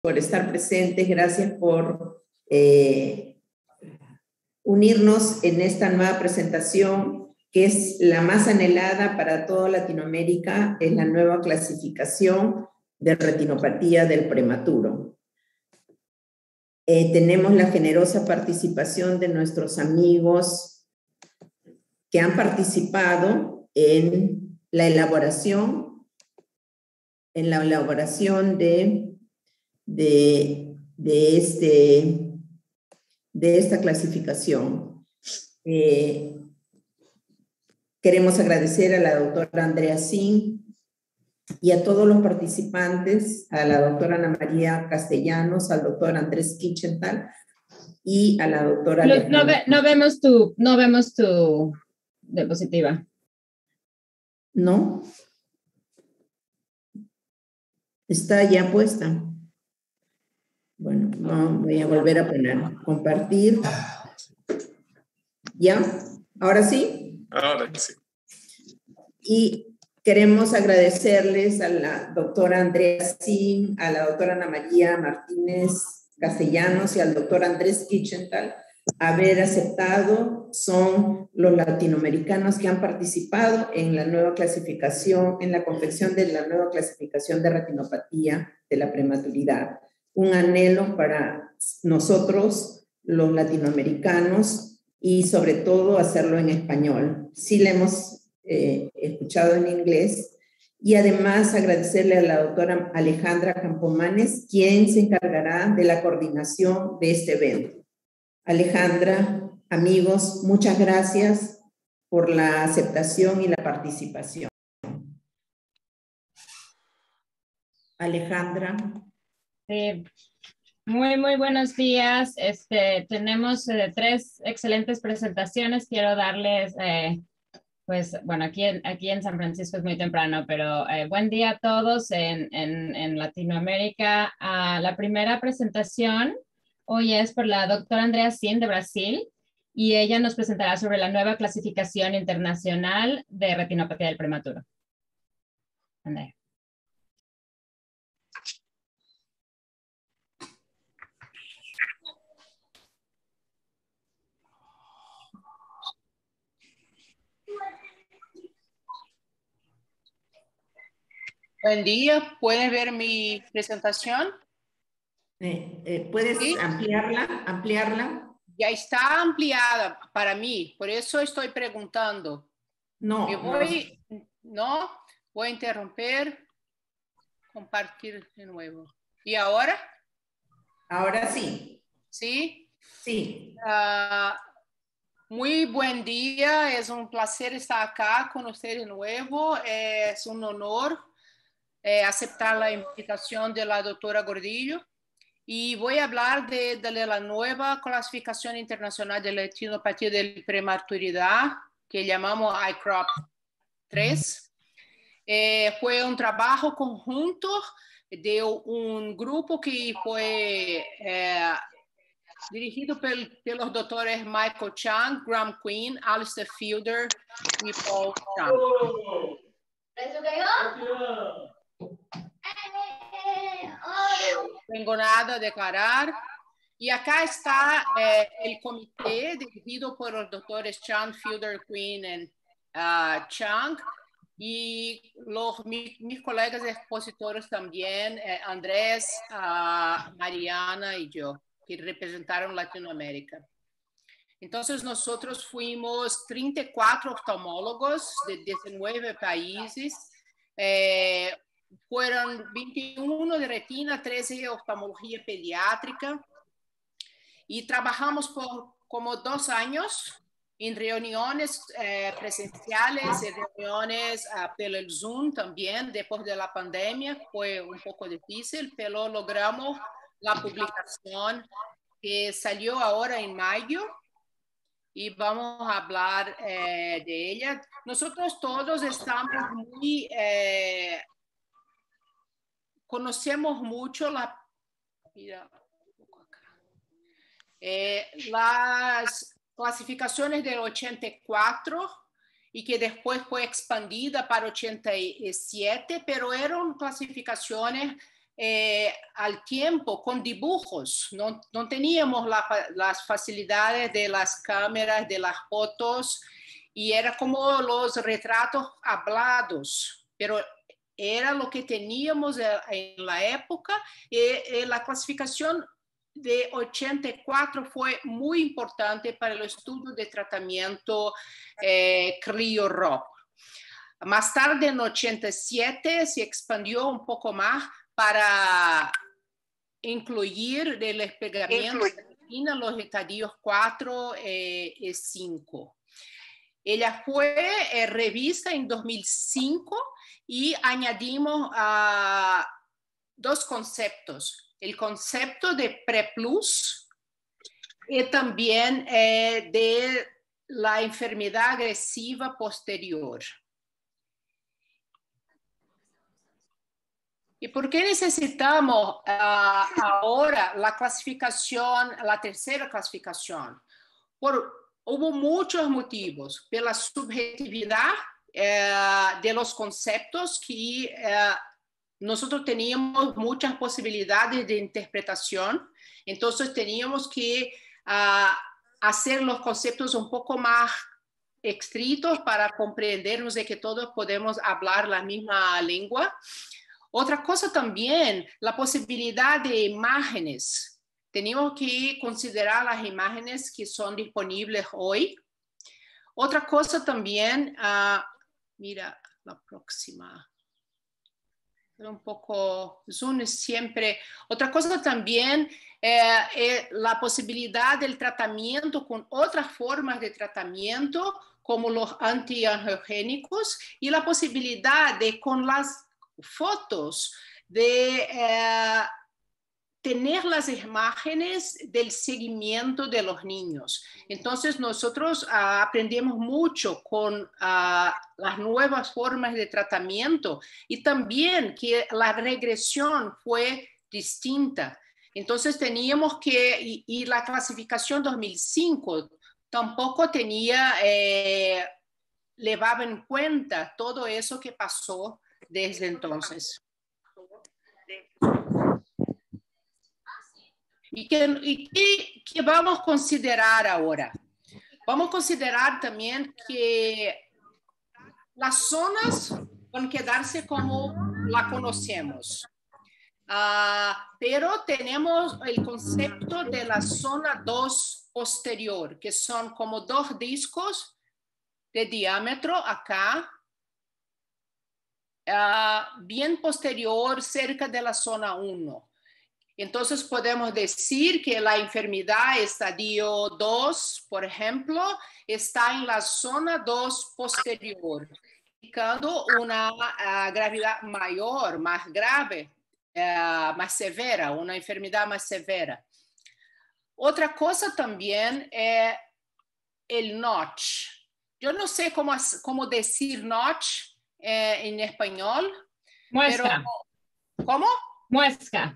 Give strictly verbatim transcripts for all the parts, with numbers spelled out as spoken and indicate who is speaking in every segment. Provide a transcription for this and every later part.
Speaker 1: por estar presentes, gracias por eh, unirnos en esta nueva presentación que es la más anhelada para toda Latinoamérica, es la nueva clasificación de retinopatía del prematuro. Eh, tenemos la generosa participación de nuestros amigos que han participado en la elaboración, en la elaboración de, de, de, este, de esta clasificación. Eh, queremos agradecer a la doctora Andrea Sin y a todos los participantes, a la doctora Ana María Castellanos, al doctor Andrés Kichenthal y a la doctora
Speaker 2: Luz, no, ve, no vemos tu, no vemos tu diapositiva.
Speaker 1: ¿No? Está ya puesta. Bueno, no, voy a volver a poner. Compartir. ¿Ya? ¿Ahora sí?
Speaker 3: Ahora sí.
Speaker 1: Y queremos agradecerles a la doctora Andrea Sin, a la doctora Ana María Martínez Castellanos y al doctor Andrés Kichenthal haber aceptado. Son los latinoamericanos que han participado en la nueva clasificación, en la confección de la nueva clasificación de retinopatía de la prematuridad. Un anhelo para nosotros, los latinoamericanos, y sobre todo hacerlo en español. Sí le hemos Eh, escuchado en inglés, y además agradecerle a la doctora Alejandra Campomanes, quien se encargará de la coordinación de este evento. Alejandra, amigos, muchas gracias por la aceptación y la participación. Alejandra.
Speaker 2: Sí. Muy, muy buenos días. Este, tenemos eh, tres excelentes presentaciones. Quiero darles... Eh, Pues bueno, aquí en, aquí en San Francisco es muy temprano, pero eh, buen día a todos en, en, en Latinoamérica. Uh, la primera presentación hoy es por la doctora Andrea Sin de Brasil, y ella nos presentará sobre la nueva clasificación internacional de retinopatía del prematuro. Andrea.
Speaker 4: Buen día, ¿pueden ver mi presentación?
Speaker 1: Eh, eh, ¿Puedes
Speaker 4: ¿Sí?
Speaker 1: ampliarla? ampliarla?
Speaker 4: Ya está ampliada para mí, por eso estoy preguntando.
Speaker 1: No.
Speaker 4: Me voy, no. no, voy a interrumpir, compartir de nuevo. ¿Y ahora?
Speaker 1: Ahora sí.
Speaker 4: ¿Sí?
Speaker 1: Sí.
Speaker 4: Uh, muy buen día, es un placer estar acá con usted de nuevo, es un honor eh, aceptar la invitación de la doctora Gordillo. Y voy a hablar de, de la nueva clasificación internacional de retinopatía de prematuridad, que llamamos I C R O P tres. Eh, fue un trabajo conjunto de un grupo que fue eh, dirigido por, por los doctores Michael Chang, Graham Quinn, Alistair Fielder y Paul Chang. No tengo nada a declarar. Y acá está eh, el comité dirigido por los doctores Chang, Fielder, Quinn y uh, Chang. Y los, mi, mis colegas expositores también, eh, Andrés, uh, Mariana y yo, que representaron Latinoamérica. Entonces nosotros fuimos treinta y cuatro oftalmólogos de diecinueve países. Eh, fueron veintiuno de retina, trece de oftalmología pediátrica. Y trabajamos por como dos años en reuniones eh, presenciales y reuniones uh, por el Zoom también. Después de la pandemia fue un poco difícil, pero logramos la publicación que salió ahora en mayo y vamos a hablar eh, de ella. Nosotros todos estamos muy... Eh, conocemos mucho la... Mira, Eh, las clasificaciones del ochenta y cuatro y que después fue expandida para ochenta y siete, pero eran clasificaciones eh, al tiempo con dibujos. No, no teníamos la, las facilidades de las cámaras, de las fotos, y era como los retratos hablados, pero era lo que teníamos en la época. Y, eh, la clasificación de ochenta y cuatro fue muy importante para el estudio de tratamiento eh, CRIO-R O P. Más tarde, en ochenta y siete, se expandió un poco más para incluir el desplegamiento en los estadios cuatro eh, y cinco. Ella fue eh, revista en dos mil cinco y añadimos uh, dos conceptos. El concepto de PREPLUS y también eh, de la enfermedad agresiva posterior. ¿Y por qué necesitamos uh, ahora la clasificación, la tercera clasificación? Por, hubo muchos motivos. Por la subjetividad uh, de los conceptos, que uh, nosotros teníamos muchas posibilidades de interpretación. Entonces teníamos que uh, hacer los conceptos un poco más estrictos para comprendernos de que todos podemos hablar la misma lengua. Otra cosa también, la posibilidad de imágenes. Tenemos que considerar las imágenes que son disponibles hoy. Otra cosa también, uh, mira la próxima. Un poco, Zoom es siempre. Otra cosa también eh, es la posibilidad del tratamiento con otras formas de tratamiento, como los antiangiogénicos, y la posibilidad de con las fotos de eh, tener las imágenes del seguimiento de los niños. Entonces nosotros uh, aprendemos mucho con uh, las nuevas formas de tratamiento, y también que la regresión fue distinta. Entonces teníamos que, y, y la clasificación dos mil cinco tampoco tenía, eh, llevaba en cuenta todo eso que pasó desde entonces. ¿Y qué, y qué, qué vamos a considerar ahora? Vamos a considerar también que las zonas van a quedarse como la conocemos. Uh, pero tenemos el concepto de la zona dos posterior, que son como dos discos de diámetro acá, uh, bien posterior, cerca de la zona uno. Entonces podemos decir que la enfermedad estadio dos, por ejemplo, está en la zona dos posterior, indicando una uh, gravedad mayor, más grave, uh, más severa, una enfermedad más severa. Otra cosa también es el notch. Yo no sé cómo, cómo decir notch eh, en español.
Speaker 2: Muesca.
Speaker 4: Pero, ¿cómo?
Speaker 2: Muesca.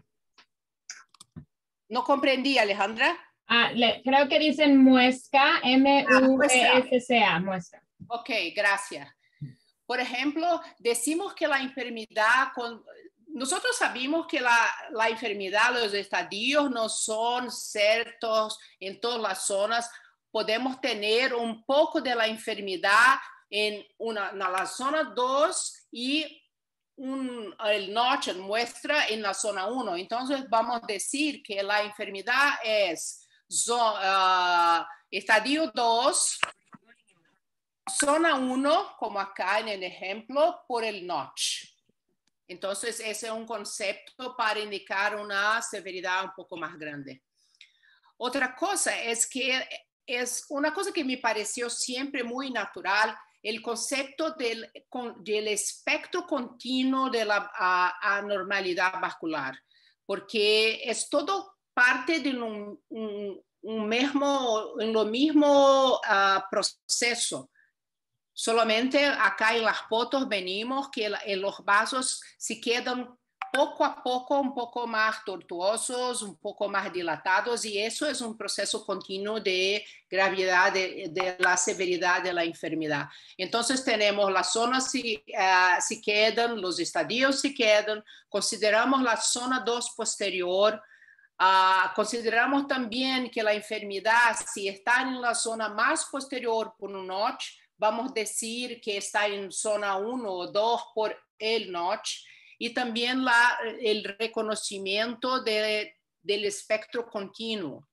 Speaker 4: No comprendí, Alejandra.
Speaker 2: Ah, le, creo que dicen muesca, M U E S C A, muesca.
Speaker 4: Ok, gracias. Por ejemplo, decimos que la enfermedad, con, nosotros sabemos que la, la enfermedad, los estadios no son ciertos en todas las zonas. Podemos tener un poco de la enfermedad en, una, en la zona dos y Un, el notch muestra en la zona uno. Entonces vamos a decir que la enfermedad es zona, uh, estadio dos, zona uno, como acá en el ejemplo, por el notch. Entonces ese es un concepto para indicar una severidad un poco más grande. Otra cosa es que es una cosa que me pareció siempre muy natural, el concepto del, del espectro continuo de la a, anormalidad vascular, porque es todo parte de un, un, un mismo, en lo mismo uh, proceso. Solamente acá en las fotos venimos que la, en los vasos se quedan poco a poco un poco más tortuosos, un poco más dilatados, y eso es un proceso continuo de gravedad, de, de la severidad de la enfermedad. Entonces tenemos las zonas si, uh, si quedan, los estadios si quedan, consideramos la zona dos posterior, uh, consideramos también que la enfermedad, si está en la zona más posterior por un notch, vamos a decir que está en zona uno o dos por el notch, y también la, el reconocimiento de, del espectro continuo.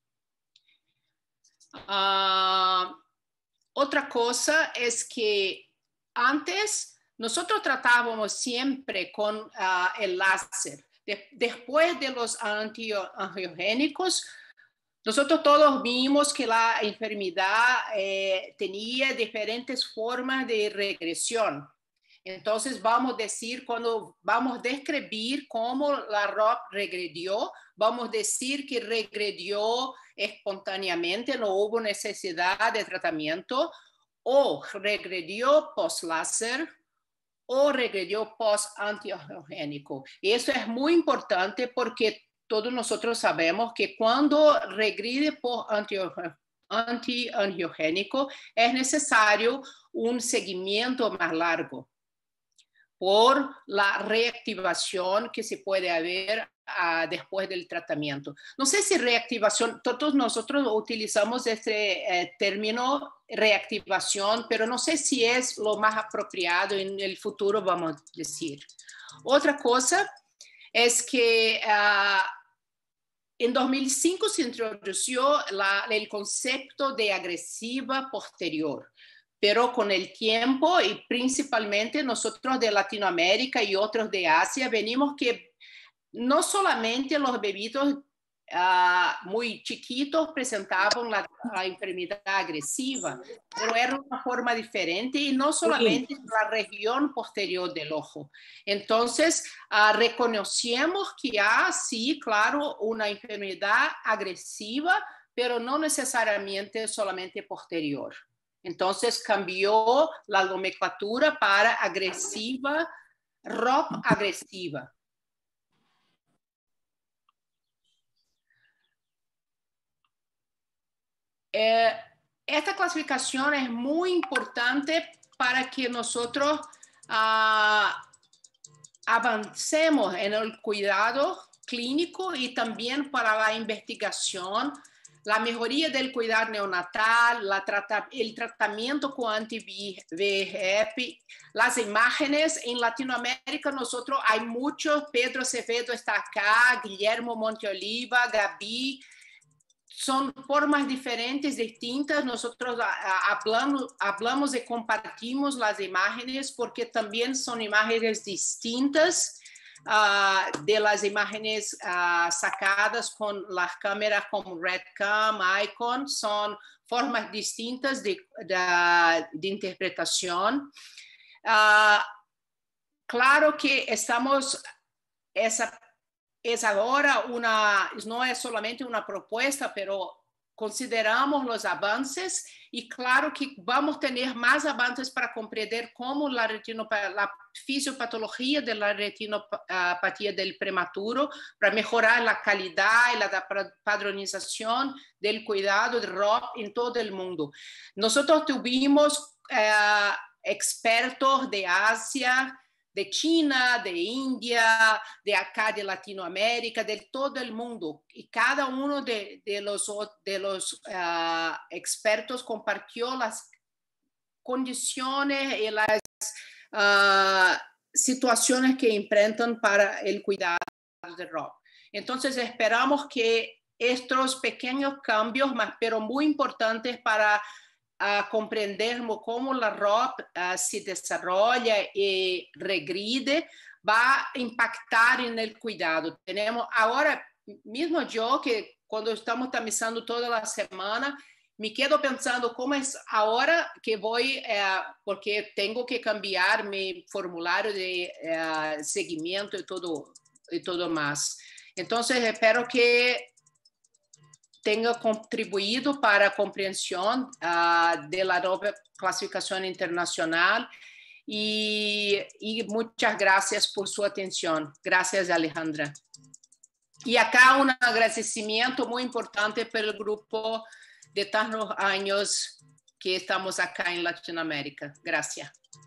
Speaker 4: Uh, otra cosa es que antes nosotros tratábamos siempre con uh, el láser. De, después de los antiangiogénicos, nosotros todos vimos que la enfermedad eh, tenía diferentes formas de regresión. Entonces vamos a decir, cuando vamos a describir cómo la R O P regredió, vamos a decir que regredió espontáneamente, no hubo necesidad de tratamiento, o regredió post-láser, o regredió post-antiangiogénico. Y eso es muy importante porque todos nosotros sabemos que cuando regrede por antiangiogénico es necesario un seguimiento más largo por la reactivación que se puede haber uh, después del tratamiento. No sé si reactivación, todos nosotros utilizamos este eh, término reactivación, pero no sé si es lo más apropiado en el futuro, vamos a decir. Otra cosa es que uh, en dos mil cinco se introdujo la, el concepto de agresiva posterior. Pero con el tiempo y principalmente nosotros de Latinoamérica y otros de Asia, venimos que no solamente los bebitos uh, muy chiquitos presentaban la, la enfermedad agresiva, pero era una forma diferente y no solamente en la región posterior del ojo. Entonces, uh, reconocemos que hay, sí, claro, una enfermedad agresiva, pero no necesariamente solamente posterior. Entonces cambió la nomenclatura para agresiva, R O P agresiva. Eh, esta clasificación es muy importante para que nosotros uh, avancemos en el cuidado clínico y también para la investigación, la mejoría del cuidado neonatal, la trata, el tratamiento con anti-V H F, las imágenes. En Latinoamérica nosotros hay muchos, Pedro Acevedo está acá, Guillermo Monteoliva, Gaby, son formas diferentes, distintas. Nosotros hablamos, hablamos y compartimos las imágenes porque también son imágenes distintas. Uh, de las imágenes uh, sacadas con las cámaras como RedCam, Icon, son formas distintas de, de, de interpretación. Uh, claro que estamos, esa es ahora una, no es solamente una propuesta, pero consideramos los avances y claro que vamos a tener más avances para comprender cómo la, la fisiopatología de la retinopatía del prematuro, para mejorar la calidad y la padronización del cuidado de R O P en todo el mundo. Nosotros tuvimos eh, expertos de Asia, de China, de India, de acá de Latinoamérica, de todo el mundo. Y cada uno de, de los, de los uh, expertos compartió las condiciones y las uh, situaciones que enfrentan para el cuidado de R O P. Entonces esperamos que estos pequeños cambios, pero muy importantes para a comprender cómo la R O P uh, se desarrolla y regride, va a impactar en el cuidado. Tenemos ahora mismo yo que cuando estamos tamizando toda la semana, me quedo pensando cómo es ahora que voy, uh, porque tengo que cambiar mi formulario de uh, seguimiento y todo, y todo más. Entonces espero que tenha contribuído para a compreensão uh, da nova classificação internacional y, y muchas gracias por su atención. Gracias, Alejandra. Y acá un agradecimiento muy importante por el grupo de tantos años que estamos acá en Latinoamérica. Gracias.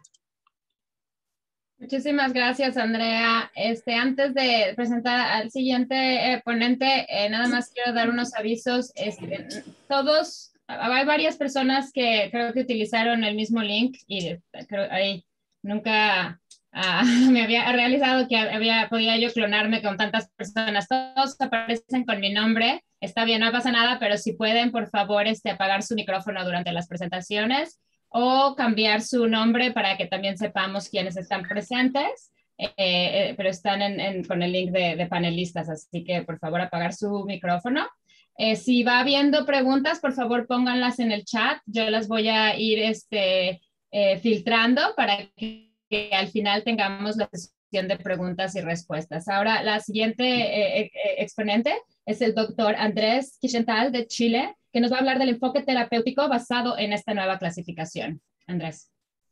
Speaker 2: Muchísimas gracias, Andrea. Este, antes de presentar al siguiente eh, ponente, eh, nada más quiero dar unos avisos. Este, todos, hay varias personas que creo que utilizaron el mismo link y creo ahí nunca uh, me había realizado que había, podía yo clonarme con tantas personas. Todos aparecen con mi nombre. Está bien, no pasa nada, pero si pueden, por favor, este, apagar su micrófono durante las presentaciones o cambiar su nombre para que también sepamos quiénes están presentes, eh, eh, pero están en, en, con el link de, de panelistas, así que por favor apagar su micrófono. Eh, si va habiendo preguntas, por favor pónganlas en el chat, yo las voy a ir este, eh, filtrando para que, que al final tengamos la sesión de preguntas y respuestas. Ahora la siguiente eh, eh, exponente es el doctor Andrés Quichental de Chile, que nos va a hablar del enfoque terapéutico basado en esta nueva clasificación. Andrés.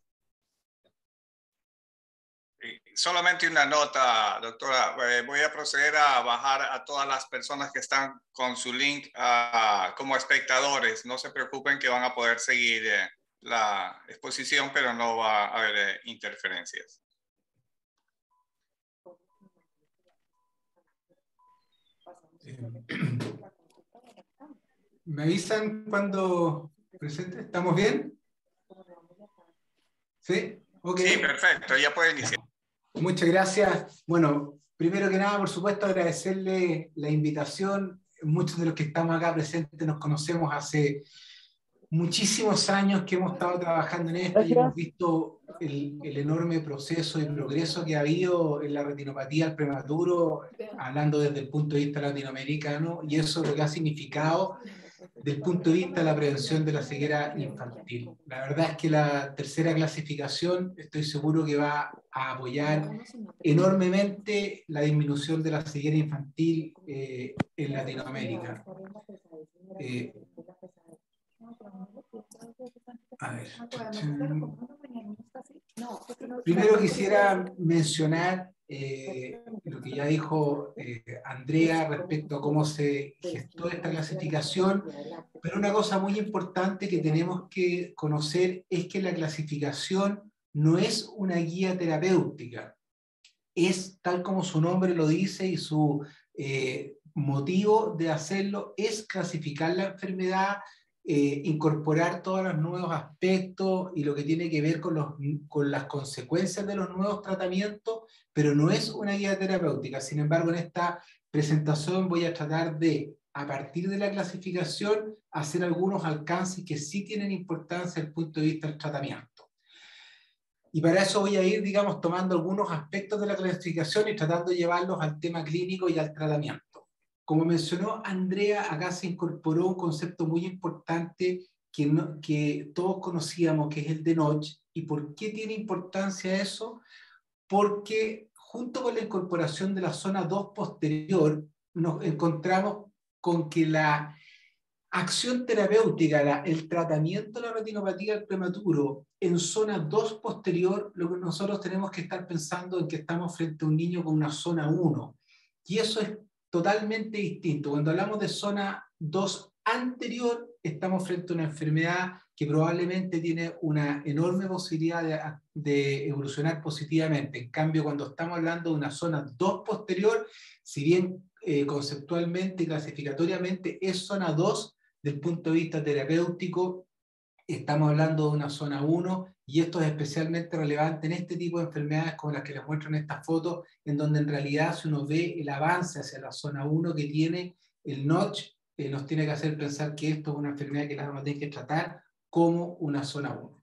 Speaker 3: Solamente una nota, doctora. Voy a proceder a bajar a todas las personas que están con su link uh, como espectadores. No se preocupen que van a poder seguir eh, la exposición, pero no va a haber eh, interferencias.
Speaker 5: ¿Me avisan cuando presente? ¿Estamos bien? ¿Sí? Okay.
Speaker 3: Sí, perfecto. Ya pueden iniciar.
Speaker 5: Muchas gracias. Bueno, primero que nada, por supuesto, agradecerle la invitación. Muchos de los que estamos acá presentes nos conocemos hace muchísimos años que hemos estado trabajando en esto y hemos visto el, el enorme proceso y progreso que ha habido en la retinopatía al prematuro, hablando desde el punto de vista latinoamericano, y eso lo que ha significado desde el punto de vista de la prevención de la ceguera infantil. La verdad es que la tercera clasificación estoy seguro que va a apoyar enormemente la disminución de la ceguera infantil eh, en Latinoamérica. Eh, A ver. Primero quisiera mencionar eh, lo que ya dijo eh, Andrea respecto a cómo se gestó esta clasificación, pero una cosa muy importante que tenemos que conocer es que la clasificación no es una guía terapéutica, es tal como su nombre lo dice y su eh, motivo de hacerlo es clasificar la enfermedad, Eh, incorporar todos los nuevos aspectos y lo que tiene que ver con, los, con las consecuencias de los nuevos tratamientos, pero no es una guía terapéutica. Sin embargo, en esta presentación voy a tratar de, a partir de la clasificación, hacer algunos alcances que sí tienen importancia desde el punto de vista del tratamiento. Y para eso voy a ir, digamos, tomando algunos aspectos de la clasificación y tratando de llevarlos al tema clínico y al tratamiento. Como mencionó Andrea, acá se incorporó un concepto muy importante que, no, que todos conocíamos, que es el de Notch. ¿Y por qué tiene importancia eso? Porque junto con la incorporación de la zona dos posterior, nos encontramos con que la acción terapéutica, la, el tratamiento de la retinopatía del prematuro en zona dos posterior, lo que nosotros tenemos que estar pensando en que estamos frente a un niño con una zona uno. Y eso es totalmente distinto. Cuando hablamos de zona dos anterior, estamos frente a una enfermedad que probablemente tiene una enorme posibilidad de, de evolucionar positivamente. En cambio, cuando estamos hablando de una zona dos posterior, si bien eh, conceptualmente y clasificatoriamente es zona dos, del punto de vista terapéutico, estamos hablando de una zona uno, y esto es especialmente relevante en este tipo de enfermedades como las que les muestro en esta foto, en donde en realidad si uno ve el avance hacia la zona uno que tiene el Notch, eh, nos tiene que hacer pensar que esto es una enfermedad que la vamos a tener que tratar como una zona uno.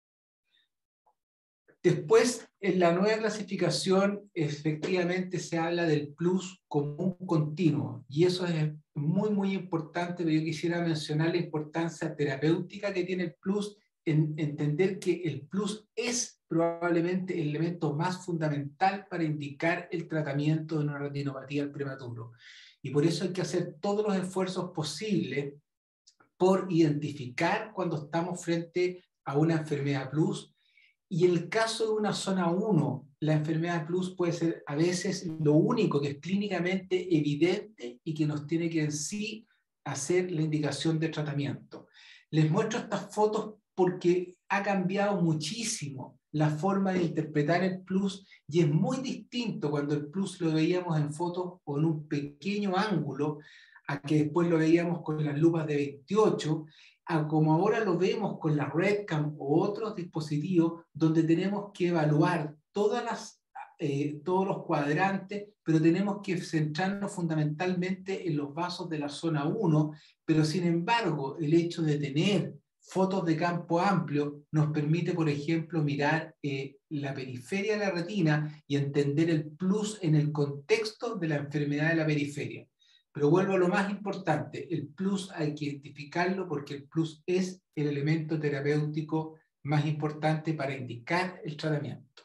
Speaker 5: Después, en la nueva clasificación, efectivamente se habla del plus como un continuo, y eso es muy, muy importante, pero yo quisiera mencionar la importancia terapéutica que tiene el plus, en entender que el plus es probablemente el elemento más fundamental para indicar el tratamiento de una retinopatía al prematuro. Y por eso hay que hacer todos los esfuerzos posibles por identificar cuando estamos frente a una enfermedad plus Y en el caso de una zona uno, la enfermedad plus puede ser a veces lo único que es clínicamente evidente y que nos tiene que en sí hacer la indicación de tratamiento. Les muestro estas fotos porque ha cambiado muchísimo la forma de interpretar el plus y es muy distinto cuando el plus lo veíamos en fotos o en un pequeño ángulo a que después lo veíamos con las lupas de veintiocho, a como ahora lo vemos con la RedCam o otros dispositivos donde tenemos que evaluar todas las, eh, todos los cuadrantes, pero tenemos que centrarnos fundamentalmente en los vasos de la zona uno, pero sin embargo el hecho de tener fotos de campo amplio nos permite, por ejemplo, mirar eh, la periferia de la retina y entender el plus en el contexto de la enfermedad de la periferia. Pero vuelvo a lo más importante, el plus hay que identificarlo porque el plus es el elemento terapéutico más importante para indicar el tratamiento.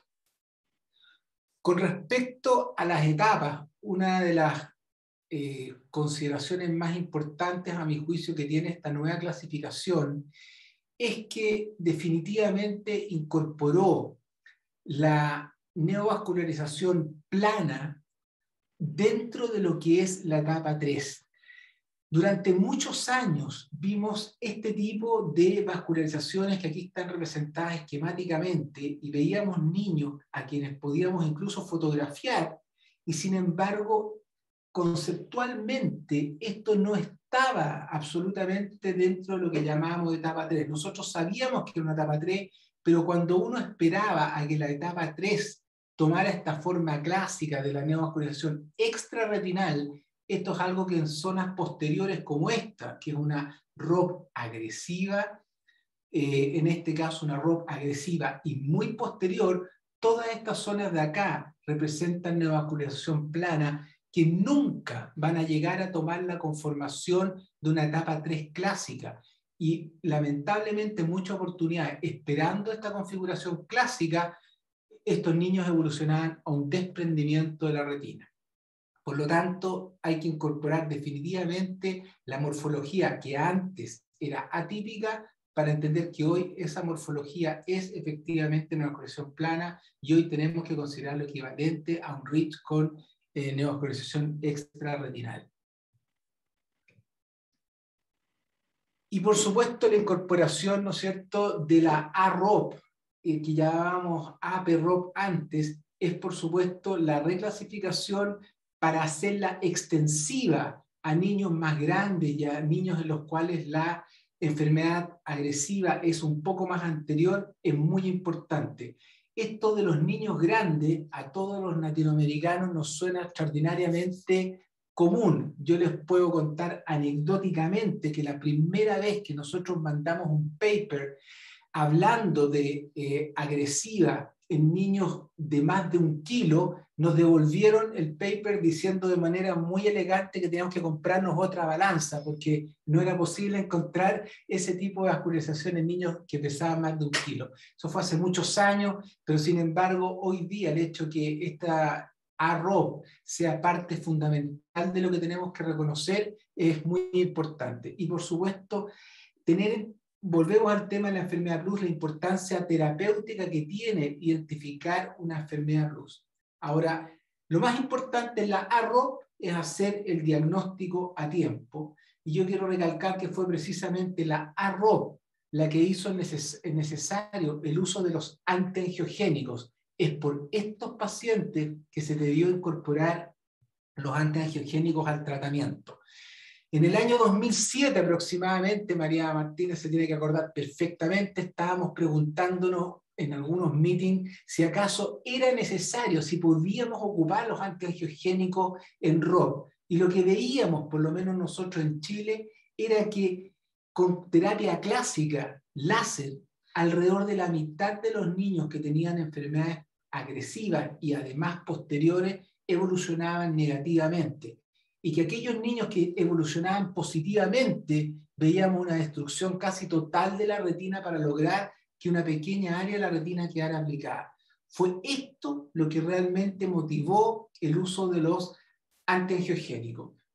Speaker 5: Con respecto a las etapas, una de las eh, consideraciones más importantes a mi juicio que tiene esta nueva clasificación es que definitivamente incorporó la neovascularización plana dentro de lo que es la etapa tres. Durante muchos años vimos este tipo de vascularizaciones que aquí están representadas esquemáticamente y veíamos niños a quienes podíamos incluso fotografiar y sin embargo conceptualmente esto no estaba absolutamente dentro de lo que llamábamos etapa tres. Nosotros sabíamos que era una etapa tres, pero cuando uno esperaba a que la etapa tres tomara esta forma clásica de la neovascularización extrarretinal, esto es algo que en zonas posteriores como esta, que es una R O P agresiva, eh, en este caso una R O P agresiva y muy posterior, todas estas zonas de acá representan neovascularización plana que nunca van a llegar a tomar la conformación de una etapa tres clásica. Y lamentablemente muchas oportunidades, esperando esta configuración clásica, estos niños evolucionaban a un desprendimiento de la retina. Por lo tanto, hay que incorporar definitivamente la morfología que antes era atípica para entender que hoy esa morfología es efectivamente una neovascularización plana y hoy tenemos que considerarlo equivalente a un R I T con eh, neovascularización extrarretinal. Y por supuesto la incorporación, ¿no es cierto?, de la A R O P, eh, que llamábamos A P R O P antes, es por supuesto la reclasificación para hacerla extensiva a niños más grandes y a niños en los cuales la enfermedad agresiva es un poco más anterior, es muy importante. Esto de los niños grandes a todos los latinoamericanos nos suena extraordinariamente común. Yo les puedo contar anecdóticamente que la primera vez que nosotros mandamos un paper hablando de eh, agresiva en niños de más de un kilo, nos devolvieron el paper diciendo de manera muy elegante que teníamos que comprarnos otra balanza porque no era posible encontrar ese tipo de vascularización en niños que pesaban más de un kilo. Eso fue hace muchos años, pero sin embargo hoy día el hecho que esta A R O P sea parte fundamental de lo que tenemos que reconocer es muy importante. Y por supuesto, tener... Volvemos al tema de la enfermedad plus, la importancia terapéutica que tiene identificar una enfermedad plus. Ahora, lo más importante en la A R O P es hacer el diagnóstico a tiempo. Y yo quiero recalcar que fue precisamente la A R O P la que hizo neces necesario el uso de los antiangiogénicos. Es por estos pacientes que se debió incorporar los antiangiogénicos al tratamiento. En el año dos mil siete aproximadamente, María Martínez se tiene que acordar perfectamente, estábamos preguntándonos en algunos meetings si acaso era necesario, si podíamos ocupar los antiangiogénicos en R O P. Y lo que veíamos, por lo menos nosotros en Chile, era que con terapia clásica, láser, alrededor de la mitad de los niños que tenían enfermedades agresivas y además posteriores evolucionaban negativamente. Y que aquellos niños que evolucionaban positivamente, veíamos una destrucción casi total de la retina para lograr que una pequeña área de la retina quedara aplicada. Fue esto lo que realmente motivó el uso de los antiangiogénicos.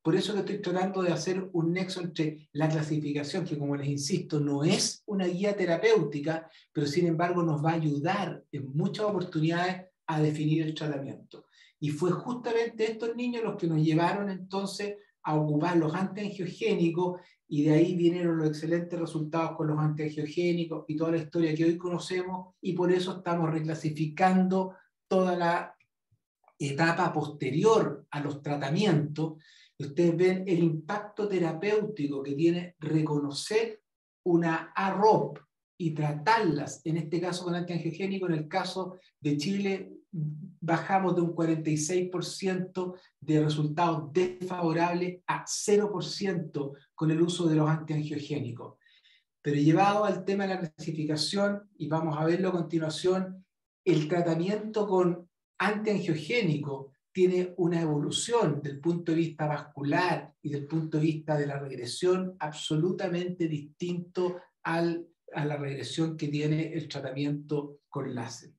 Speaker 5: Por eso que estoy tratando de hacer un nexo entre la clasificación, que como les insisto, no es una guía terapéutica, pero sin embargo nos va a ayudar en muchas oportunidades a definir el tratamiento. Y fue justamente estos niños los que nos llevaron entonces a ocupar los antiangiogénicos, y de ahí vinieron los excelentes resultados con los antiangiogénicos y toda la historia que hoy conocemos, y por eso estamos reclasificando toda la etapa posterior a los tratamientos. Ustedes ven el impacto terapéutico que tiene reconocer una A R O P y tratarlas, en este caso con antiangiogénico. En el caso de Chile bajamos de un cuarenta y seis por ciento de resultados desfavorables a cero por ciento con el uso de los antiangiogénicos. Pero llevado al tema de la clasificación, y vamos a verlo a continuación, el tratamiento con antiangiogénico tiene una evolución del punto de vista vascular y del punto de vista de la regresión absolutamente distinto al, a la regresión que tiene el tratamiento con láser.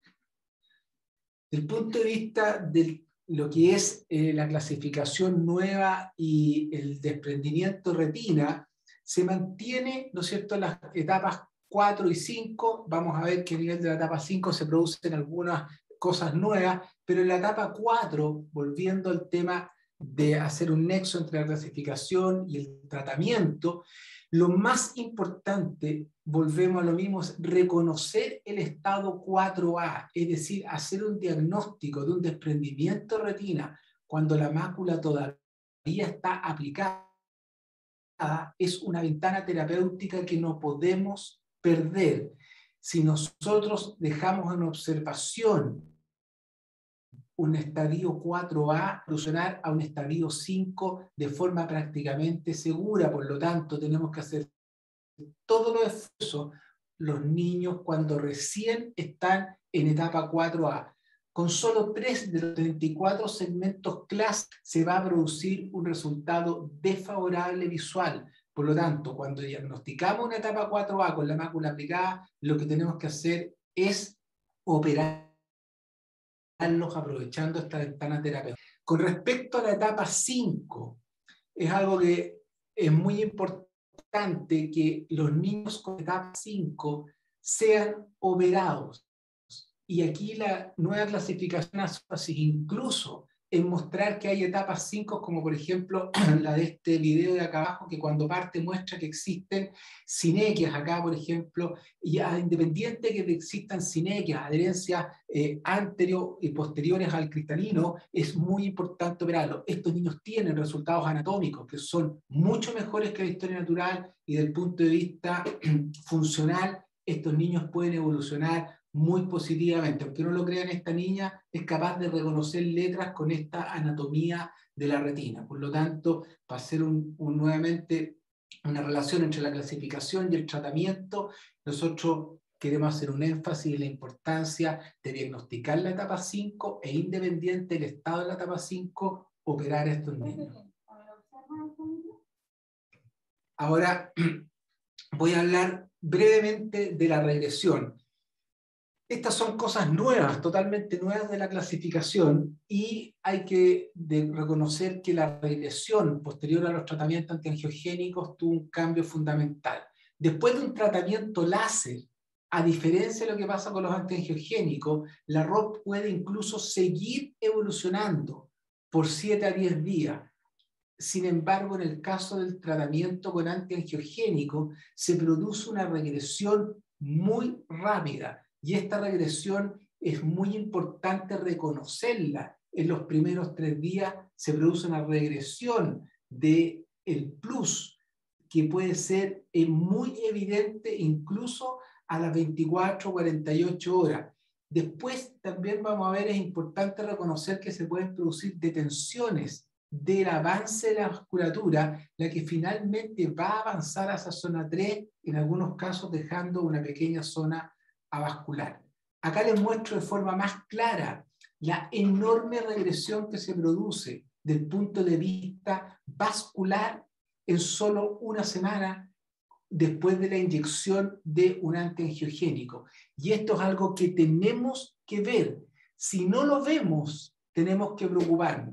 Speaker 5: Desde el punto de vista de lo que es eh, la clasificación nueva y el desprendimiento retina, se mantiene, ¿no es cierto?, las etapas cuatro y cinco. Vamos a ver que a nivel de la etapa cinco se producen algunas cosas nuevas, pero en la etapa cuatro, volviendo al tema de hacer un nexo entre la clasificación y el tratamiento, lo más importante, volvemos a lo mismo, es reconocer el estado cuatro A, es decir, hacer un diagnóstico de un desprendimiento de retina cuando la mácula todavía está aplicada, es una ventana terapéutica que no podemos perder. Si nosotros dejamos en observación un estadio cuatro A evolucionar a un estadio cinco de forma prácticamente segura, por lo tanto tenemos que hacer todos los esfuerzos los niños cuando recién están en etapa cuatro A. Con solo tres de los treinta y cuatro segmentos clase se va a producir un resultado desfavorable visual. Por lo tanto, cuando diagnosticamos una etapa cuatro A con la mácula aplicada, lo que tenemos que hacer es operar aprovechando esta ventana terapéutica. Con respecto a la etapa cinco, es algo que es muy importante que los niños con etapa cinco sean operados. Y aquí la nueva clasificación hace incluso en mostrar que hay etapas cinco, como por ejemplo la de este video de acá abajo, que cuando parte muestra que existen sinequias acá, por ejemplo, y a, independiente que existan sinequias, adherencias eh, anterior y posteriores al cristalino, es muy importante operarlo. Estos niños tienen resultados anatómicos que son mucho mejores que la historia natural, y desde el punto de vista funcional, estos niños pueden evolucionar muy positivamente. Aunque no lo crean, esta niña es capaz de reconocer letras con esta anatomía de la retina. Por lo tanto, para hacer un, un, nuevamente una relación entre la clasificación y el tratamiento, nosotros queremos hacer un énfasis en la importancia de diagnosticar la etapa cinco e, independiente del estado de la etapa cinco, operar a estos niños. Ahora voy a hablar brevemente de la regresión. Estas son cosas nuevas, totalmente nuevas de la clasificación, y hay que de reconocer que la regresión posterior a los tratamientos antiangiogénicos tuvo un cambio fundamental. Después de un tratamiento láser, a diferencia de lo que pasa con los antiangiogénicos, la R O P puede incluso seguir evolucionando por siete a diez días. Sin embargo, en el caso del tratamiento con antiangiogénicos, se produce una regresión muy rápida. Y esta regresión es muy importante reconocerla. En los primeros tres días se produce una regresión del plus, que puede ser muy evidente incluso a las veinticuatro a cuarenta y ocho horas. Después también vamos a ver, es importante reconocer que se pueden producir detenciones del avance de la vasculatura, la que finalmente va a avanzar hacia zona tres, en algunos casos dejando una pequeña zona avascular. Acá les muestro de forma más clara la enorme regresión que se produce del punto de vista vascular en solo una semana después de la inyección de un antiangiogénico. Y esto es algo que tenemos que ver. Si no lo vemos, tenemos que preocuparnos.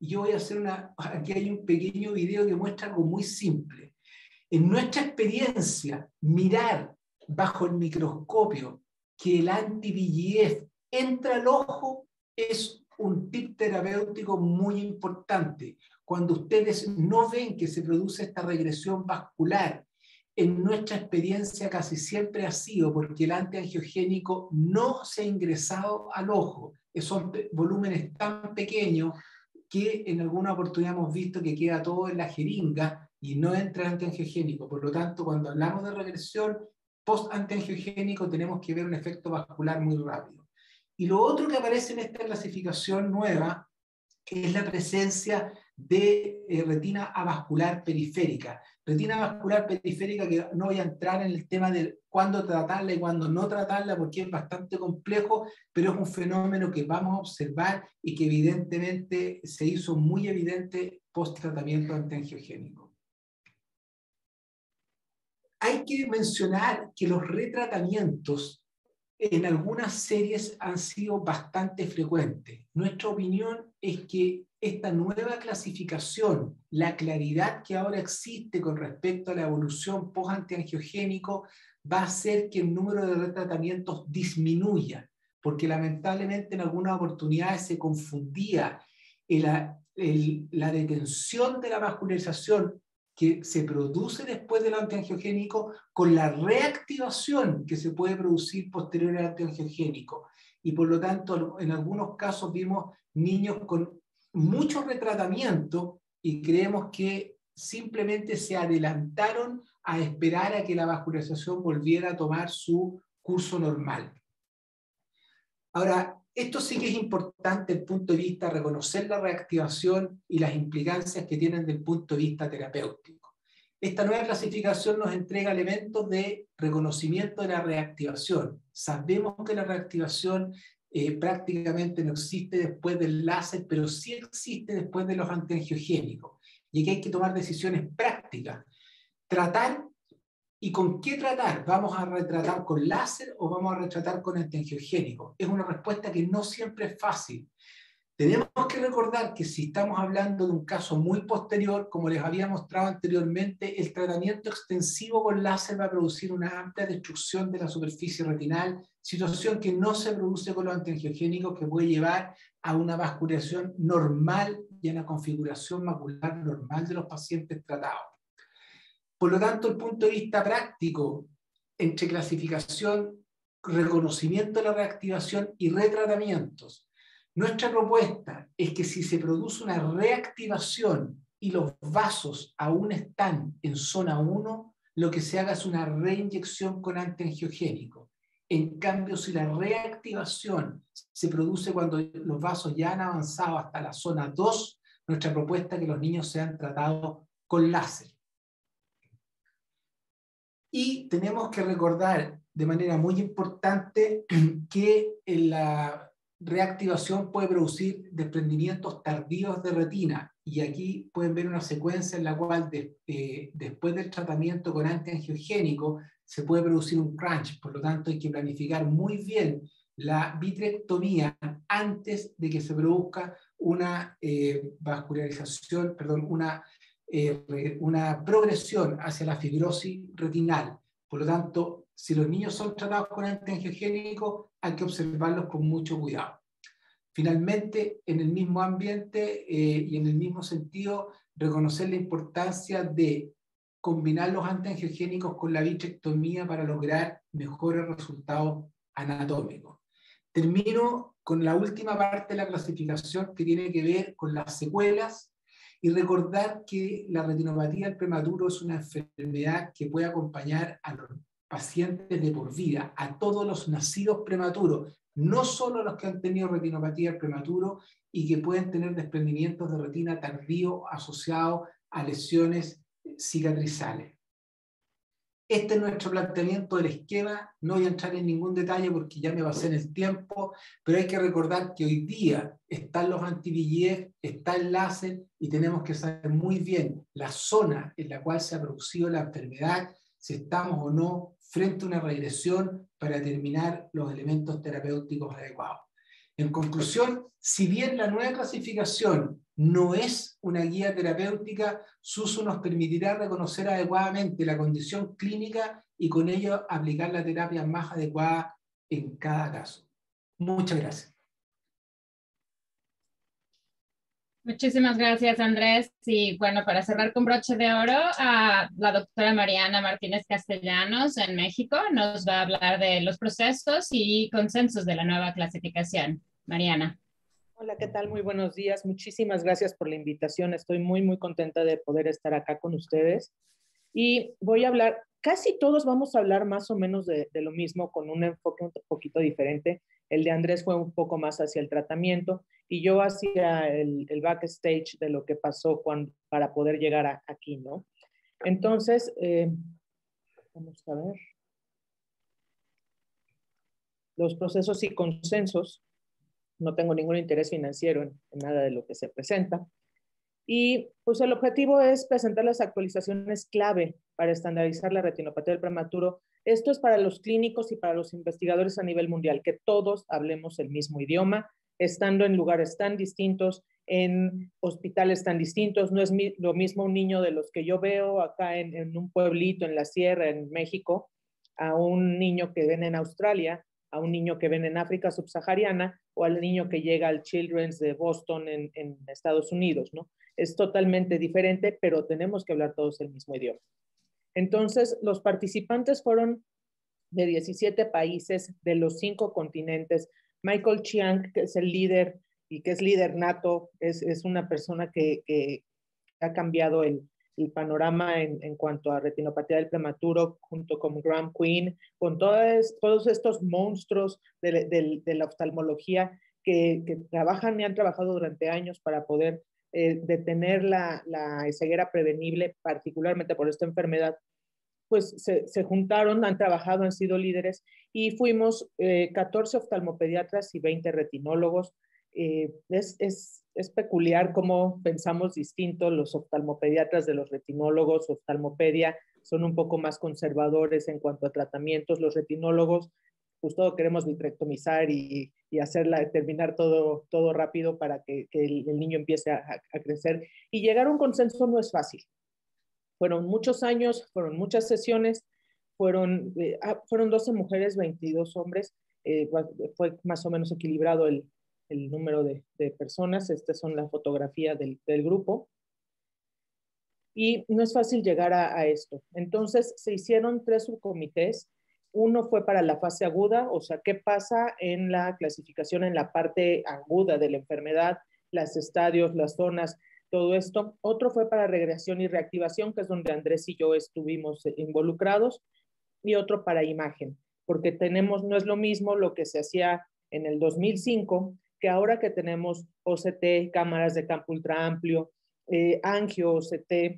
Speaker 5: Y yo voy a hacer una, aquí hay un pequeño video que muestra algo muy simple. En nuestra experiencia, mirar bajo el microscopio que el anti-V E G F entra al ojo es un tip terapéutico muy importante. Cuando ustedes no ven que se produce esta regresión vascular, en nuestra experiencia casi siempre ha sido porque el antiangiogénico no se ha ingresado al ojo. Son volúmenes tan pequeños que en alguna oportunidad hemos visto que queda todo en la jeringa y no entra el antiangiogénico. Por lo tanto, cuando hablamos de regresión post-antiangiogénico tenemos que ver un efecto vascular muy rápido. Y lo otro que aparece en esta clasificación nueva es la presencia de eh, retina avascular periférica. Retina avascular periférica que no voy a entrar en el tema de cuándo tratarla y cuándo no tratarla porque es bastante complejo, pero es un fenómeno que vamos a observar y que evidentemente se hizo muy evidente post-tratamiento antiangiogénico. Hay que mencionar que los retratamientos en algunas series han sido bastante frecuentes. Nuestra opinión es que esta nueva clasificación, la claridad que ahora existe con respecto a la evolución post-antiangiogénico, va a hacer que el número de retratamientos disminuya, porque lamentablemente en algunas oportunidades se confundía el, el, la detención de la vascularización que se produce después del antiangiogénico con la reactivación que se puede producir posterior al antiangiogénico. Y por lo tanto, en algunos casos vimos niños con mucho retratamiento y creemos que simplemente se adelantaron a esperar a que la vascularización volviera a tomar su curso normal. Ahora, esto sí que es importante desde el punto de vista de reconocer la reactivación y las implicancias que tienen desde el punto de vista terapéutico. Esta nueva clasificación nos entrega elementos de reconocimiento de la reactivación. Sabemos que la reactivación eh, prácticamente no existe después del láser, pero sí existe después de los antiangiogénicos. Y aquí hay que tomar decisiones prácticas. Tratar. ¿Y con qué tratar? ¿Vamos a retratar con láser o vamos a retratar con antiangiogénico? Es una respuesta que no siempre es fácil. Tenemos que recordar que si estamos hablando de un caso muy posterior, como les había mostrado anteriormente, el tratamiento extensivo con láser va a producir una amplia destrucción de la superficie retinal, situación que no se produce con los antiangiogénicos, que puede llevar a una vascularización normal y a una configuración macular normal de los pacientes tratados. Por lo tanto, el punto de vista práctico entre clasificación, reconocimiento de la reactivación y retratamientos, nuestra propuesta es que si se produce una reactivación y los vasos aún están en zona uno, lo que se haga es una reinyección con antiangiogénico. En cambio, si la reactivación se produce cuando los vasos ya han avanzado hasta la zona dos, nuestra propuesta es que los niños sean tratados con láser. Y tenemos que recordar de manera muy importante que la reactivación puede producir desprendimientos tardíos de retina. Y aquí pueden ver una secuencia en la cual de, eh, después del tratamiento con antiangiogénico se puede producir un crunch. Por lo tanto, hay que planificar muy bien la vitrectomía antes de que se produzca una eh, vascularización, perdón, una Eh, una progresión hacia la fibrosis retinal. Por lo tanto, si los niños son tratados con antiangiogénicos, hay que observarlos con mucho cuidado. Finalmente, en el mismo ambiente eh, y en el mismo sentido, reconocer la importancia de combinar los antiangiogénicos con la vitrectomía para lograr mejores resultados anatómicos. Termino con la última parte de la clasificación que tiene que ver con las secuelas. Y recordar que la retinopatía del prematuro es una enfermedad que puede acompañar a los pacientes de por vida, a todos los nacidos prematuros, no solo a los que han tenido retinopatía del prematuro y que pueden tener desprendimientos de retina tardío asociados a lesiones cicatrizales. Este es nuestro planteamiento del esquema. No voy a entrar en ningún detalle porque ya me basé en el tiempo, pero hay que recordar que hoy día están los anti-V E G F, está el láser y tenemos que saber muy bien la zona en la cual se ha producido la enfermedad, si estamos o no frente a una regresión para determinar los elementos terapéuticos adecuados. En conclusión, si bien la nueva clasificación no es una guía terapéutica. Su uso nos permitirá reconocer adecuadamente la condición clínica y con ello aplicar la terapia más adecuada en cada caso. Muchas gracias.
Speaker 2: Muchísimas gracias, Andrés. Y bueno, para cerrar con broche de oro, a la doctora Mariana Martínez Castellanos en México nos va a hablar de los procesos y consensos de la nueva clasificación. Mariana.
Speaker 6: Hola, ¿qué tal? Muy buenos días. Muchísimas gracias por la invitación. Estoy muy, muy contenta de poder estar acá con ustedes. Y voy a hablar, casi todos vamos a hablar más o menos de, de lo mismo, con un enfoque un poquito diferente. El de Andrés fue un poco más hacia el tratamiento y yo hacia el, el backstage de lo que pasó cuando, para poder llegar a, aquí, ¿no? Entonces, eh, vamos a ver. Los procesos y consensos. No tengo ningún interés financiero en, en nada de lo que se presenta. Y pues el objetivo es presentar las actualizaciones clave para estandarizar la retinopatía del prematuro. Esto es para los clínicos y para los investigadores a nivel mundial, que todos hablemos el mismo idioma, estando en lugares tan distintos, en hospitales tan distintos. No es mi, lo mismo un niño de los que yo veo acá en, en un pueblito en la sierra, en México, a un niño que ven en Australia, a un niño que ven en África subsahariana o al niño que llega al Children's de Boston en, en Estados Unidos, ¿no? Es totalmente diferente, pero tenemos que hablar todos el mismo idioma. Entonces, los participantes fueron de diecisiete países, de los cinco continentes. Michael Chiang, que es el líder y que es líder nato, es, es una persona que, que ha cambiado el, el panorama en, en cuanto a retinopatía del prematuro, junto con Graham Quinn, con todas, todos estos monstruos de, de, de la oftalmología que, que trabajan y han trabajado durante años para poder eh, detener la, la ceguera prevenible, particularmente por esta enfermedad. Pues se, se juntaron, han trabajado, han sido líderes y fuimos eh, catorce oftalmopediatras y veinte retinólogos. Eh, es, es, es peculiar cómo pensamos distinto los oftalmopediatras de los retinólogos. Oftalmopedia son un poco más conservadores en cuanto a tratamientos. Los retinólogos, pues todo queremos vitrectomizar y, y hacerla, terminar todo, todo rápido para que, que el, el niño empiece a, a crecer. Y llegar a un consenso no es fácil. Fueron muchos años, fueron muchas sesiones, fueron, eh, fueron doce mujeres, veintidós hombres, eh, fue más o menos equilibrado el, el número de, de personas. Estas son la fotografía del, del grupo. Y no es fácil llegar a, a esto. Entonces se hicieron tres subcomités. Uno fue para la fase aguda, o sea, qué pasa en la clasificación en la parte aguda de la enfermedad, los estadios, las zonas, todo esto. Otro fue para regresión y reactivación, que es donde Andrés y yo estuvimos involucrados, y otro para imagen, porque tenemos, no es lo mismo lo que se hacía en el dos mil cinco, que ahora que tenemos O C T, cámaras de campo ultra amplio, eh, angio, O C T,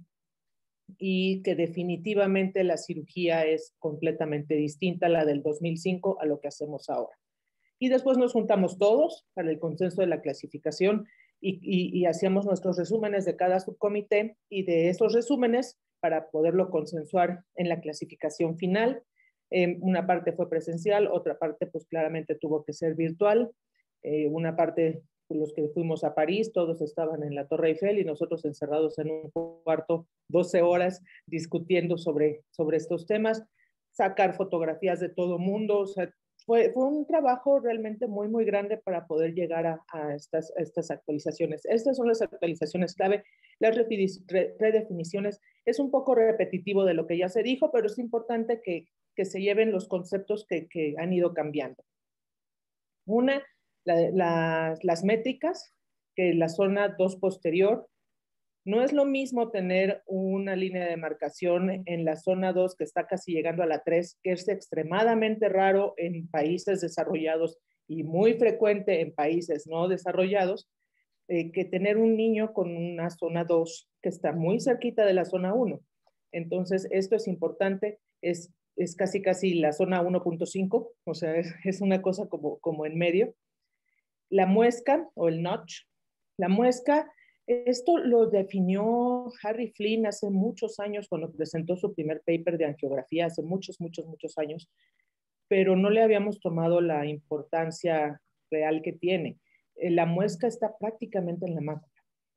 Speaker 6: y que definitivamente la cirugía es completamente distinta, la del dos mil cinco, a lo que hacemos ahora. Y después nos juntamos todos para el consenso de la clasificación y, y, y hacíamos nuestros resúmenes de cada subcomité y de esos resúmenes para poderlo consensuar en la clasificación final. Eh, una parte fue presencial, otra parte pues claramente tuvo que ser virtual. Eh, una parte, los que fuimos a París, todos estaban en la Torre Eiffel y nosotros encerrados en un cuarto doce horas discutiendo sobre, sobre estos temas, sacar fotografías de todo mundo. O sea, Fue, fue un trabajo realmente muy, muy grande para poder llegar a, a, estas, a estas actualizaciones. Estas son las actualizaciones clave. Las redefiniciones es un poco repetitivo de lo que ya se dijo, pero es importante que, que se lleven los conceptos que, que han ido cambiando. Una, la, la, las métricas, que la zona dos posterior. No es lo mismo tener una línea de demarcación en la zona dos que está casi llegando a la tres, que es extremadamente raro en países desarrollados y muy frecuente en países no desarrollados, eh, que tener un niño con una zona dos que está muy cerquita de la zona uno. Entonces, esto es importante, es, es casi casi la zona uno punto cinco, o sea, es, es una cosa como, como en medio. La muesca o el notch, la muesca. Esto lo definió Harry Flynn hace muchos años cuando presentó su primer paper de angiografía, hace muchos, muchos, muchos años, pero no le habíamos tomado la importancia real que tiene. La muesca está prácticamente en la mácula.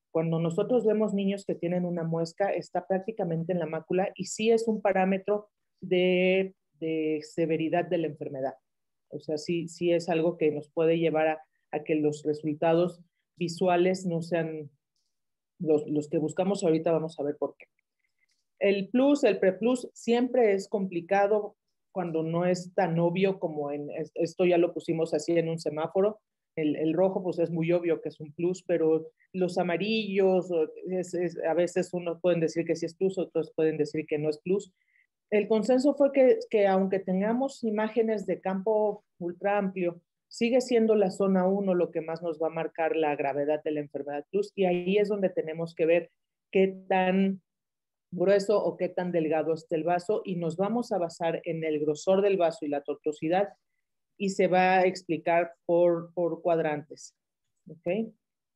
Speaker 6: Cuando nosotros vemos niños que tienen una muesca, está prácticamente en la mácula y sí es un parámetro de, de severidad de la enfermedad. O sea, sí, sí es algo que nos puede llevar a, a que los resultados visuales no sean los, los que buscamos. Ahorita vamos a ver por qué. El plus, el preplus, siempre es complicado cuando no es tan obvio como en, esto ya lo pusimos así en un semáforo. El, el rojo pues es muy obvio que es un plus, pero los amarillos, es, es, a veces unos pueden decir que sí es plus, otros pueden decir que no es plus. El consenso fue que, que aunque tengamos imágenes de campo ultra amplio, sigue siendo la zona uno lo que más nos va a marcar la gravedad de la enfermedad plus, y ahí es donde tenemos que ver qué tan grueso o qué tan delgado está el vaso, y nos vamos a basar en el grosor del vaso y la tortuosidad, y se va a explicar por, por cuadrantes. ¿Okay?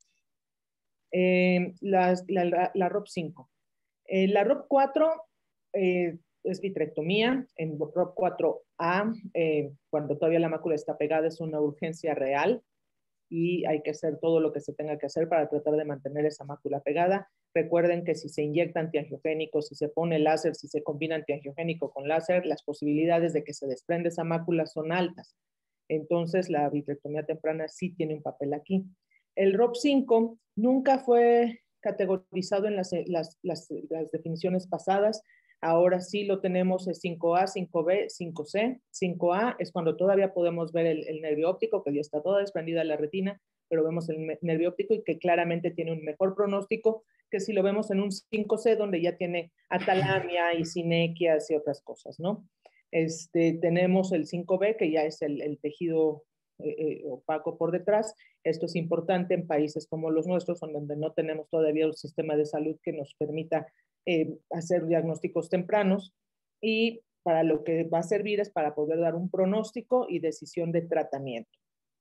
Speaker 6: Eh, la, la, la R O P cinco. Eh, la R O P cuatro eh, es vitrectomía. En R O P cuatro A, eh, cuando todavía la mácula está pegada, es una urgencia real y hay que hacer todo lo que se tenga que hacer para tratar de mantener esa mácula pegada. Recuerden que si se inyecta antiangiogénico, si se pone láser, si se combina antiangiogénico con láser, las posibilidades de que se desprenda esa mácula son altas. Entonces, la vitrectomía temprana sí tiene un papel aquí. El R O P cinco nunca fue categorizado en las, las, las, las definiciones pasadas. Ahora sí lo tenemos en cinco A, cinco B, cinco C. cinco A es cuando todavía podemos ver el, el nervio óptico, que ya está toda desprendida la retina, pero vemos el nervio óptico y que claramente tiene un mejor pronóstico que si lo vemos en un cinco C, donde ya tiene atalamia y sinequias y otras cosas, ¿no? Este, tenemos el cinco B, que ya es el, el tejido eh, eh, opaco por detrás. Esto es importante en países como los nuestros, donde no tenemos todavía un sistema de salud que nos permita eh, hacer diagnósticos tempranos, y para lo que va a servir es para poder dar un pronóstico y decisión de tratamiento.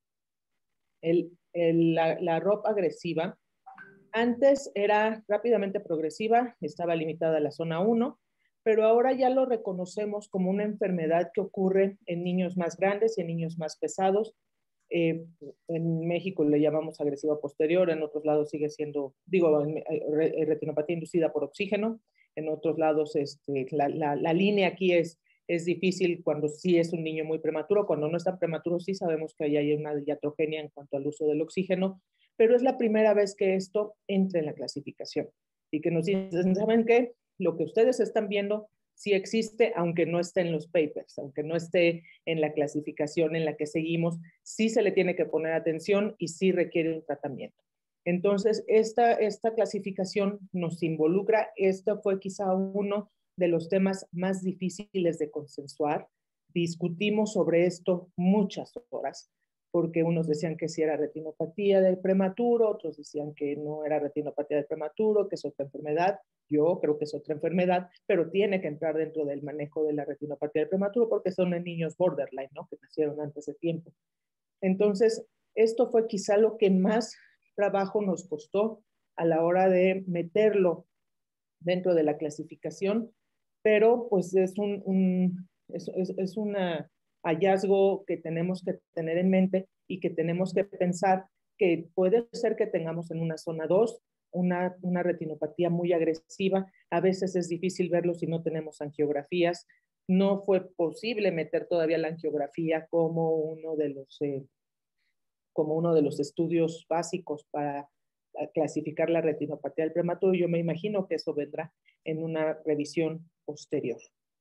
Speaker 6: El, el, la, la R O P agresiva antes era rápidamente progresiva, estaba limitada a la zona uno, pero ahora ya lo reconocemos como una enfermedad que ocurre en niños más grandes y en niños más pesados. Eh, en México le llamamos agresiva posterior, en otros lados sigue siendo, digo, retinopatía inducida por oxígeno, en otros lados este, la, la, la línea aquí es, es difícil cuando sí es un niño muy prematuro. Cuando no es tan prematuro sí sabemos que ahí hay una iatrogenia en cuanto al uso del oxígeno, pero es la primera vez que esto entra en la clasificación y que nos dicen, ¿saben qué? Lo que ustedes están viendo sí existe, aunque no esté en los papers, aunque no esté en la clasificación en la que seguimos, sí se le tiene que poner atención y sí requiere un tratamiento. Entonces, esta, esta clasificación nos involucra. Esto fue quizá uno de los temas más difíciles de consensuar. Discutimos sobre esto muchas horas, porque unos decían que sí era retinopatía del prematuro, otros decían que no era retinopatía del prematuro, que es otra enfermedad. Yo creo que es otra enfermedad, pero tiene que entrar dentro del manejo de la retinopatía del prematuro porque son en niños borderline, ¿no? Que nacieron antes de tiempo. Entonces, esto fue quizá lo que más trabajo nos costó a la hora de meterlo dentro de la clasificación, pero pues es un, un es, es, es una hallazgo que tenemos que tener en mente y que tenemos que pensar que puede ser que tengamos en una zona dos una, una retinopatía muy agresiva. A veces es difícil verlo si no tenemos angiografías. No fue posible meter todavía la angiografía como uno de los, eh, como uno de los estudios básicos para clasificar la retinopatía del prematuro. Yo me imagino que eso vendrá en una revisión posterior.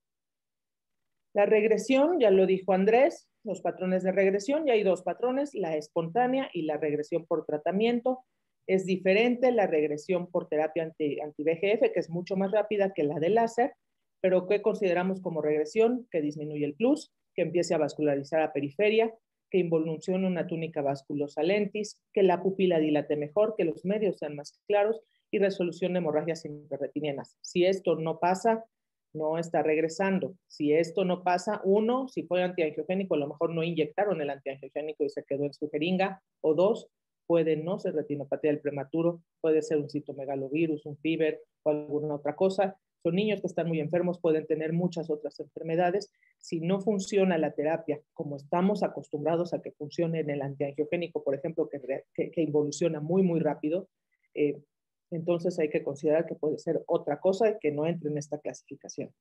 Speaker 6: La regresión, ya lo dijo Andrés, los patrones de regresión, ya hay dos patrones, la espontánea y la regresión por tratamiento. Es diferente la regresión por terapia anti, anti-V G F, que es mucho más rápida que la de láser, pero ¿qué consideramos como regresión? Que disminuye el plus, que empiece a vascularizar a periferia, que involucione una túnica vasculosa lentis, que la pupila dilate mejor, que los medios sean más claros y resolución de hemorragias intrarretinianas. Si esto no pasa, no está regresando. Si esto no pasa, uno, si fue antiangiogénico, a lo mejor no inyectaron el antiangiogénico y se quedó en su jeringa, o dos, puede no ser retinopatía del prematuro, puede ser un citomegalovirus, un fieber o alguna otra cosa. Son niños que están muy enfermos, pueden tener muchas otras enfermedades. Si no funciona la terapia como estamos acostumbrados a que funcione en el antiangiogénico, por ejemplo, que, que, que involuciona muy, muy rápido, eh, Entonces hay que considerar que puede ser otra cosa que no entre en esta clasificación.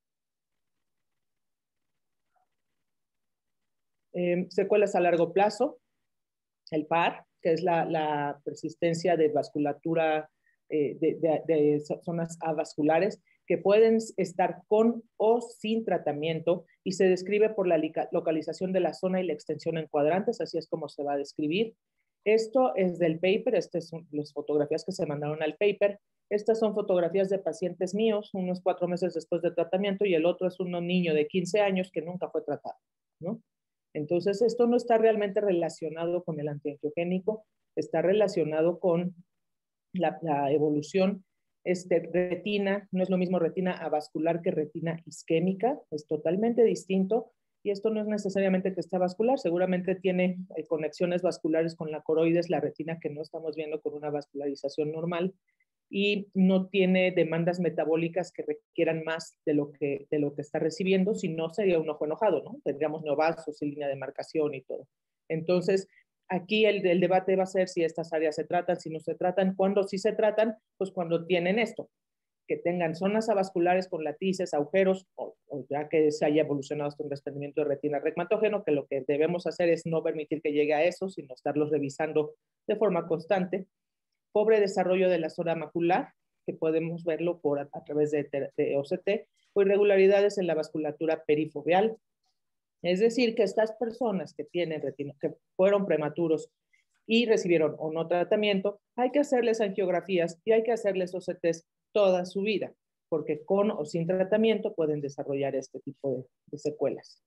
Speaker 6: Eh, secuelas a largo plazo, el P A R, que es la, la persistencia de vasculatura, eh, de, de, de zonas avasculares, que pueden estar con o sin tratamiento y se describe por la localización de la zona y la extensión en cuadrantes, así es como se va a describir. Esto es del paper, estas son las fotografías que se mandaron al paper. Estas son fotografías de pacientes míos, unos cuatro meses después de tratamiento, y el otro es un niño de quince años que nunca fue tratado, ¿no? Entonces, esto no está realmente relacionado con el antiangiogénico, está relacionado con la, la evolución. Este, retina, no es lo mismo retina avascular que retina isquémica, es totalmente distinto, y esto no es necesariamente que está vascular, seguramente tiene eh, conexiones vasculares con la coroides, la retina que no estamos viendo con una vascularización normal, y no tiene demandas metabólicas que requieran más de lo que, de lo que está recibiendo, si no sería un ojo enojado, ¿no? Tendríamos neovasos y línea de marcación y todo. Entonces, aquí el, el debate va a ser si estas áreas se tratan, si no se tratan. Cuando sí se tratan, pues cuando tienen esto, que tengan zonas avasculares con latices, agujeros, o, o ya que se haya evolucionado hasta un desprendimiento de retina regmatógeno, que lo que debemos hacer es no permitir que llegue a eso, sino estarlos revisando de forma constante. Pobre desarrollo de la zona macular, que podemos verlo por, a, a través de, de O C T, o irregularidades en la vasculatura perifoveal. Es decir, que estas personas que tienen retina, que fueron prematuros y recibieron o no tratamiento, hay que hacerles angiografías y hay que hacerles O C Ts toda su vida, porque con o sin tratamiento pueden desarrollar este tipo de, de secuelas.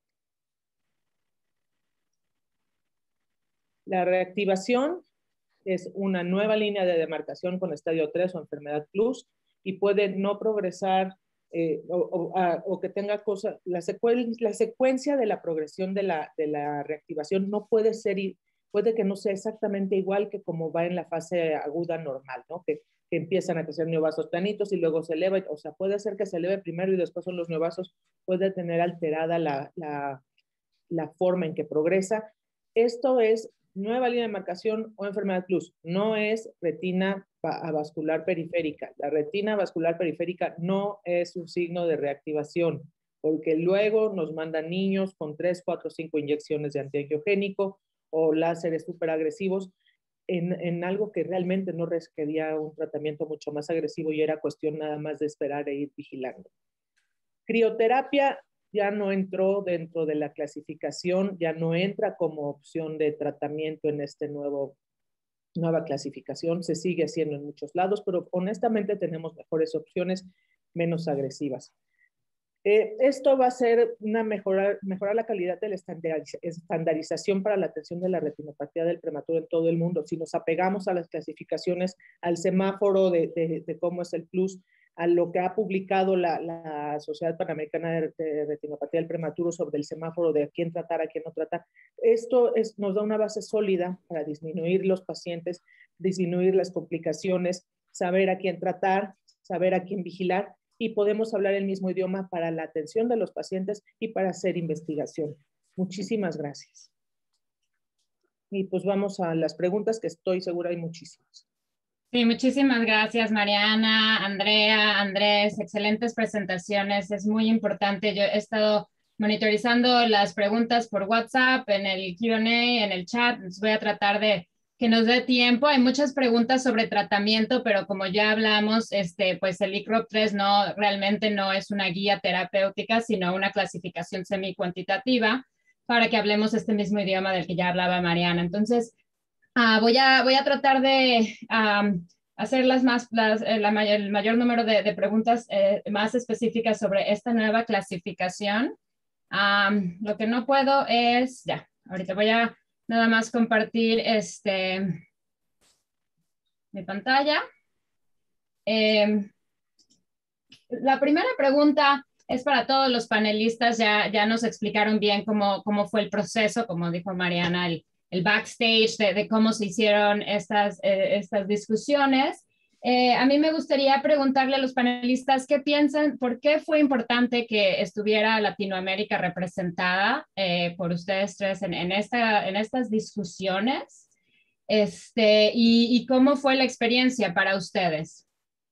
Speaker 6: La reactivación es una nueva línea de demarcación con estadio tres o enfermedad plus y puede no progresar eh, o, o, a, o que tenga cosas, la, la secuencia de la progresión de la, de la reactivación no puede ser, puede que no sea exactamente igual que como va en la fase aguda normal, ¿no? Que, que empiezan a crecer neovasos planitos y luego se eleva, o sea, puede ser que se eleve primero y después son los neovasos, puede tener alterada la, la, la forma en que progresa. Esto es nueva línea de marcación o enfermedad plus, no es retina avascular periférica. La retina vascular periférica no es un signo de reactivación, porque luego nos mandan niños con tres, cuatro, cinco inyecciones de antiangiogénico o láseres superagresivos en, en algo que realmente no requería un tratamiento mucho más agresivo y era cuestión nada más de esperar e ir vigilando. Crioterapia ya no entró dentro de la clasificación, ya no entra como opción de tratamiento en esta nueva clasificación, se sigue haciendo en muchos lados, pero honestamente tenemos mejores opciones, menos agresivas. Eh, esto va a ser una mejorar, mejorar la calidad de la estandarización para la atención de la retinopatía del prematuro en todo el mundo. Si nos apegamos a las clasificaciones, al semáforo de, de, de cómo es el plus, a lo que ha publicado la, la Sociedad Panamericana de, de Retinopatía del Prematuro sobre el semáforo de a quién tratar, a quién no tratar. Esto es, nos da una base sólida para disminuir los pacientes, disminuir las complicaciones, saber a quién tratar, saber a quién vigilar, y podemos hablar el mismo idioma para la atención de los pacientes y para hacer investigación. Muchísimas gracias. Y pues vamos a las preguntas, que estoy segura hay muchísimas.
Speaker 2: Sí, muchísimas gracias, Mariana, Andrea, Andrés, excelentes presentaciones, es muy importante. Yo he estado monitorizando las preguntas por WhatsApp, en el Q and A, en el chat, voy a tratar de que nos dé tiempo. Hay muchas preguntas sobre tratamiento, pero como ya hablamos, este, pues el I C R O P tres no, realmente no es una guía terapéutica, sino una clasificación semi-cuantitativa para que hablemos este mismo idioma del que ya hablaba Mariana. Entonces, Uh, voy, a, voy a tratar de um, hacer las más, las, la mayor, el mayor número de, de preguntas eh, más específicas sobre esta nueva clasificación. Um, lo que no puedo es, ya, ahorita voy a nada más compartir este, mi pantalla. Eh, la primera pregunta es para todos los panelistas, ya, ya nos explicaron bien cómo, cómo fue el proceso, como dijo Mariana, el el backstage de, de cómo se hicieron estas, eh, estas discusiones. Eh, a mí me gustaría preguntarle a los panelistas qué piensan, por qué fue importante que estuviera Latinoamérica representada eh, por ustedes tres en, en, esta, en estas discusiones Este, y, ¿Y cómo fue la experiencia para ustedes?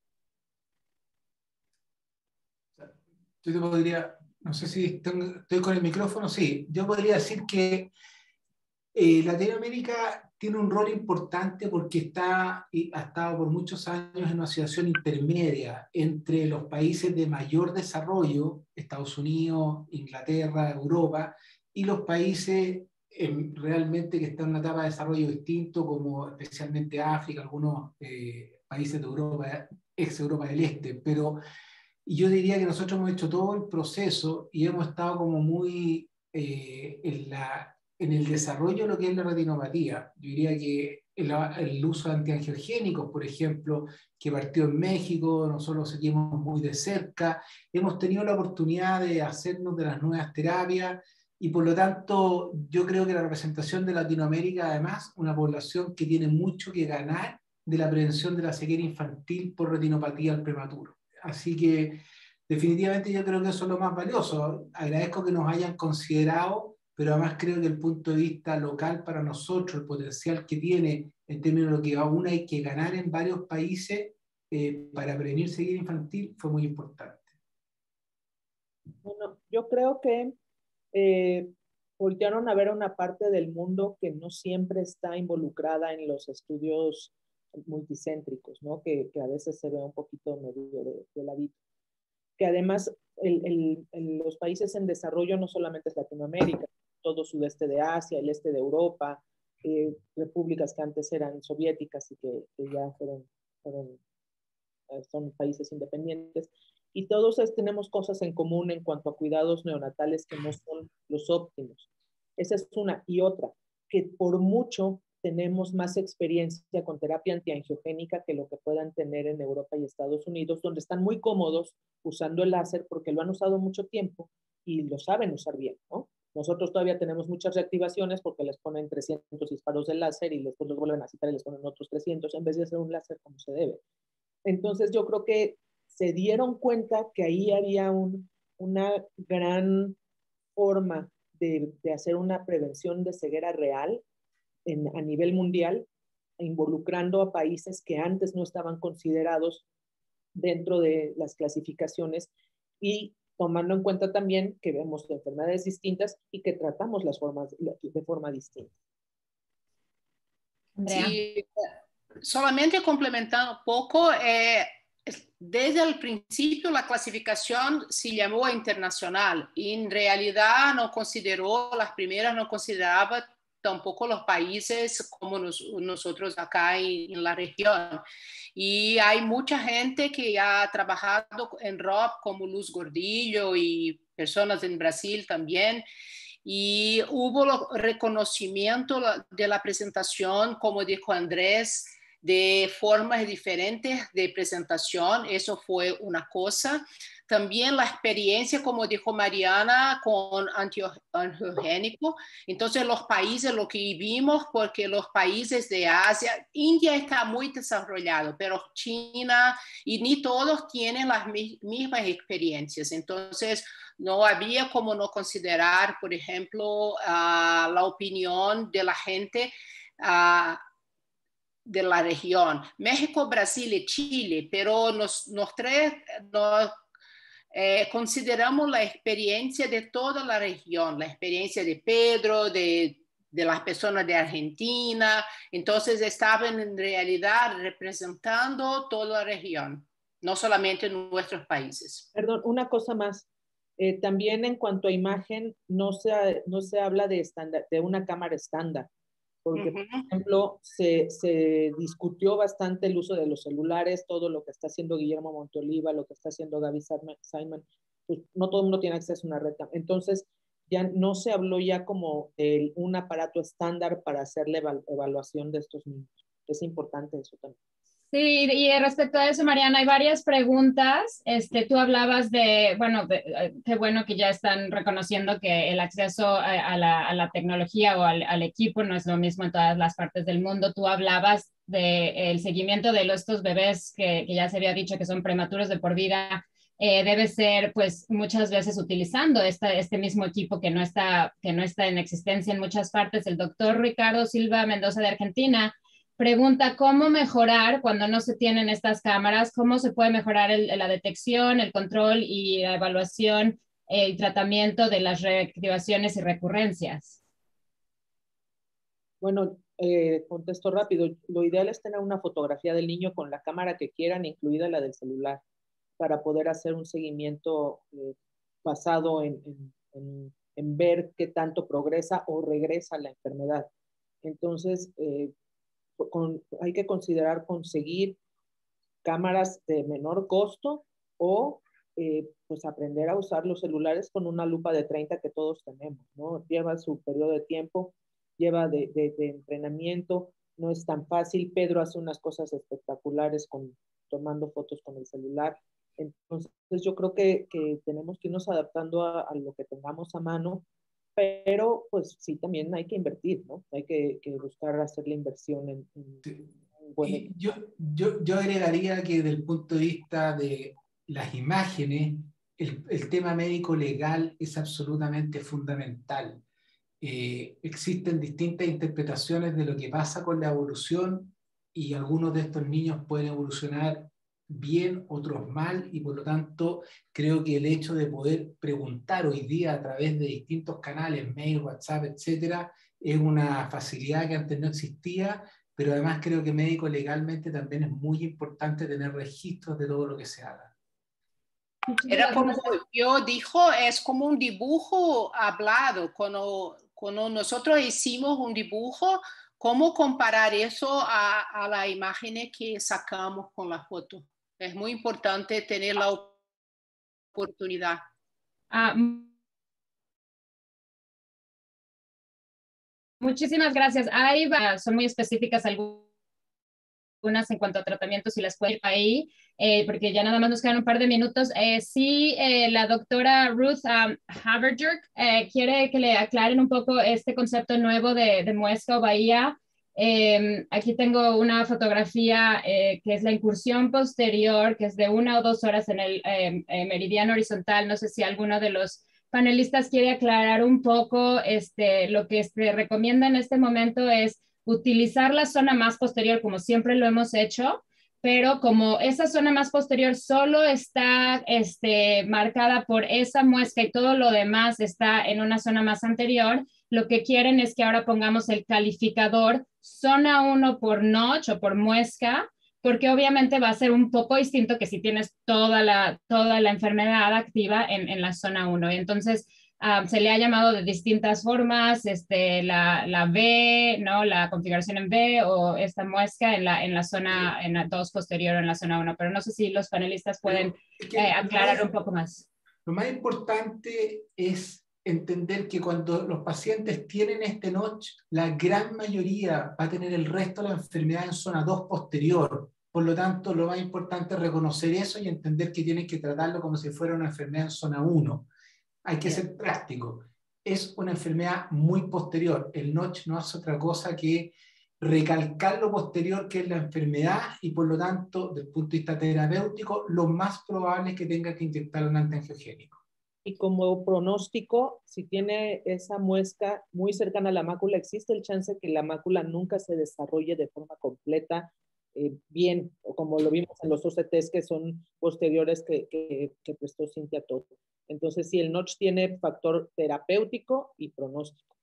Speaker 5: Yo te podría, no sé si tengo, estoy con el micrófono, sí, yo podría decir que eh, Latinoamérica tiene un rol importante porque está y ha estado por muchos años en una situación intermedia entre los países de mayor desarrollo, Estados Unidos, Inglaterra, Europa, y los países eh, realmente que están en una etapa de desarrollo distinto, como especialmente África, algunos eh, países de Europa, ex Europa del Este, pero yo diría que nosotros hemos hecho todo el proceso y hemos estado como muy eh, en la en el desarrollo de lo que es la retinopatía. Yo diría que el, el uso de antiangiogénicos, por ejemplo, que partió en México, nosotros seguimos muy de cerca, hemos tenido la oportunidad de hacernos de las nuevas terapias y por lo tanto yo creo que la representación de Latinoamérica, además, una población que tiene mucho que ganar de la prevención de la ceguera infantil por retinopatía al prematuro. Así que definitivamente yo creo que eso es lo más valioso. Agradezco que nos hayan considerado, pero además creo que el punto de vista local para nosotros, el potencial que tiene en términos de lo que aún hay que ganar en varios países eh, para prevenir ceguera infantil fue muy importante.
Speaker 6: Bueno, yo creo que eh, voltearon a ver a una parte del mundo que no siempre está involucrada en los estudios multicéntricos, ¿no? Que, que a veces se ve un poquito medio de, de ladito. Que además el, el, el, los países en desarrollo no solamente es Latinoamérica, todo sudeste de Asia, el este de Europa, eh, repúblicas que antes eran soviéticas y que, que ya fueron, fueron, son países independientes, y todos tenemos cosas en común en cuanto a cuidados neonatales que no son los óptimos. Esa es una. Y otra, que por mucho tenemos más experiencia con terapia antiangiogénica que lo que puedan tener en Europa y Estados Unidos, donde están muy cómodos usando el láser porque lo han usado mucho tiempo y lo saben usar bien, ¿no? Nosotros todavía tenemos muchas reactivaciones porque les ponen trescientos disparos de láser y después los vuelven a citar y les ponen otros trescientos en vez de hacer un láser como se debe. Entonces yo creo que se dieron cuenta que ahí había un, una gran forma de, de hacer una prevención de ceguera real en, a nivel mundial, involucrando a países que antes no estaban considerados dentro de las clasificaciones y tomando en cuenta también que vemos enfermedades distintas y que tratamos las formas de forma distinta.
Speaker 2: Andrea.
Speaker 4: Sí, solamente complementando un poco, eh, desde el principio la clasificación se llamó internacional y en realidad no consideró, las primeras no consideraba tampoco los países como nos, nosotros acá en, en la región. Y hay mucha gente que ha trabajado en R O P como Luz Gordillo y personas en Brasil también. Y hubo reconocimiento de la presentación, como dijo Andrés, de formas diferentes de presentación. Eso fue una cosa. También la experiencia, como dijo Mariana, con antiangiogénico. Entonces los países, lo que vimos, porque los países de Asia, India está muy desarrollado, pero China y ni todos tienen las mismas experiencias. Entonces no había como no considerar, por ejemplo, uh, la opinión de la gente uh, de la región. México, Brasil y Chile, pero nos, nos tres nos, eh, consideramos la experiencia de toda la región, la experiencia de Pedro, de, de las personas de Argentina. Entonces estaban en realidad representando toda la región, no solamente en nuestros países.
Speaker 6: Perdón, una cosa más. Eh, también en cuanto a imagen, no se, no se habla de, estándar, de una cámara estándar, porque, uh-huh. por ejemplo, se, se discutió bastante el uso de los celulares, todo lo que está haciendo Guillermo Monteoliva, lo que está haciendo Gaby Simon, pues no todo el mundo tiene acceso a una red. Entonces, ya no se habló ya como de un aparato estándar para hacer la evalu- evaluación de estos niños. Es importante eso también.
Speaker 2: Sí, y respecto a eso, Mariana, hay varias preguntas. Este, tú hablabas de, bueno, de, qué bueno que ya están reconociendo que el acceso a, a, la, a la tecnología o al, al equipo no es lo mismo en todas las partes del mundo. Tú hablabas del seguimiento de los, estos bebés que, que ya se había dicho que son prematuros de por vida. Eh, debe ser, pues, muchas veces utilizando esta, este mismo equipo que no, está, que no está en existencia en muchas partes. El doctor Ricardo Silva Mendoza de Argentina pregunta cómo mejorar cuando no se tienen estas cámaras, cómo se puede mejorar el, la detección, el control y la evaluación eh, y tratamiento de las reactivaciones y recurrencias.
Speaker 6: Bueno, eh, contesto rápido. Lo ideal es tener una fotografía del niño con la cámara que quieran, incluida la del celular, para poder hacer un seguimiento eh, basado en, en, en, en ver qué tanto progresa o regresa la enfermedad. Entonces, eh, con, hay que considerar conseguir cámaras de menor costo o eh, pues aprender a usar los celulares con una lupa de treinta que todos tenemos, ¿no? Lleva su periodo de tiempo, lleva de, de, de entrenamiento, no es tan fácil. Pedro hace unas cosas espectaculares con, tomando fotos con el celular. Entonces yo creo que, que tenemos que irnos adaptando a, a lo que tengamos a mano, pero pues sí, también hay que invertir, ¿no? Hay que, que buscar hacer la inversión en, en,
Speaker 5: Sí.
Speaker 6: en buen
Speaker 5: Y yo, yo, yo agregaría que desde el punto de vista de las imágenes, el, el tema médico legal es absolutamente fundamental. Eh, existen distintas interpretaciones de lo que pasa con la evolución y algunos de estos niños pueden evolucionar bien, otros mal, y por lo tanto creo que el hecho de poder preguntar hoy día a través de distintos canales, mail, WhatsApp, etcétera, es una facilidad que antes no existía, pero además creo que médico legalmente también es muy importante tener registros de todo lo que se haga.
Speaker 4: Era como yo dijo, es como un dibujo hablado. Cuando, cuando nosotros hicimos un dibujo, ¿cómo comparar eso a, a la imagen que sacamos con la foto? Es muy importante tener la oportunidad.
Speaker 2: Ah, muchísimas gracias. Ahí va, son muy específicas algunas en cuanto a tratamientos y las puedo ir ahí, eh, porque ya nada más nos quedan un par de minutos. Eh, sí, eh, la doctora Ruth um, Haverjerk eh, quiere que le aclaren un poco este concepto nuevo de, de muesca o bahía. Eh, aquí tengo una fotografía eh, que es la incursión posterior, que es de una o dos horas en el eh, eh, meridiano horizontal. No sé si alguno de los panelistas quiere aclarar un poco. Este, lo que se recomienda en este momento es utilizar la zona más posterior como siempre lo hemos hecho, pero como esa zona más posterior solo está este, marcada por esa muesca y todo lo demás está en una zona más anterior, lo que quieren es que ahora pongamos el calificador zona uno por notch o por muesca, porque obviamente va a ser un poco distinto que si tienes toda la, toda la enfermedad activa en, en la zona uno. Y entonces, Um, se le ha llamado de distintas formas, este, la, la V, ¿no? La configuración en V o esta muesca en la, en la zona en la dos posterior o en la zona uno, pero no sé si los panelistas pueden es que eh, aclarar más, un poco más.
Speaker 5: Lo más importante es entender que cuando los pacientes tienen este notch, la gran mayoría va a tener el resto de la enfermedad en zona dos posterior. Por lo tanto, lo más importante es reconocer eso y entender que tienen que tratarlo como si fuera una enfermedad en zona uno. Hay que ser práctico. Es una enfermedad muy posterior. El notch no hace otra cosa que recalcar lo posterior que es la enfermedad y por lo tanto, desde el punto de vista terapéutico, lo más probable es que tenga que inyectar un antiangiogénico.
Speaker 6: Y como pronóstico, si tiene esa muesca muy cercana a la mácula, existe el chance que la mácula nunca se desarrolle de forma completa eh, bien, o como lo vimos en los O C Ts que son posteriores que, que, que prestó Cintia Toto. Entonces, sí, el notch tiene factor terapéutico y pronóstico.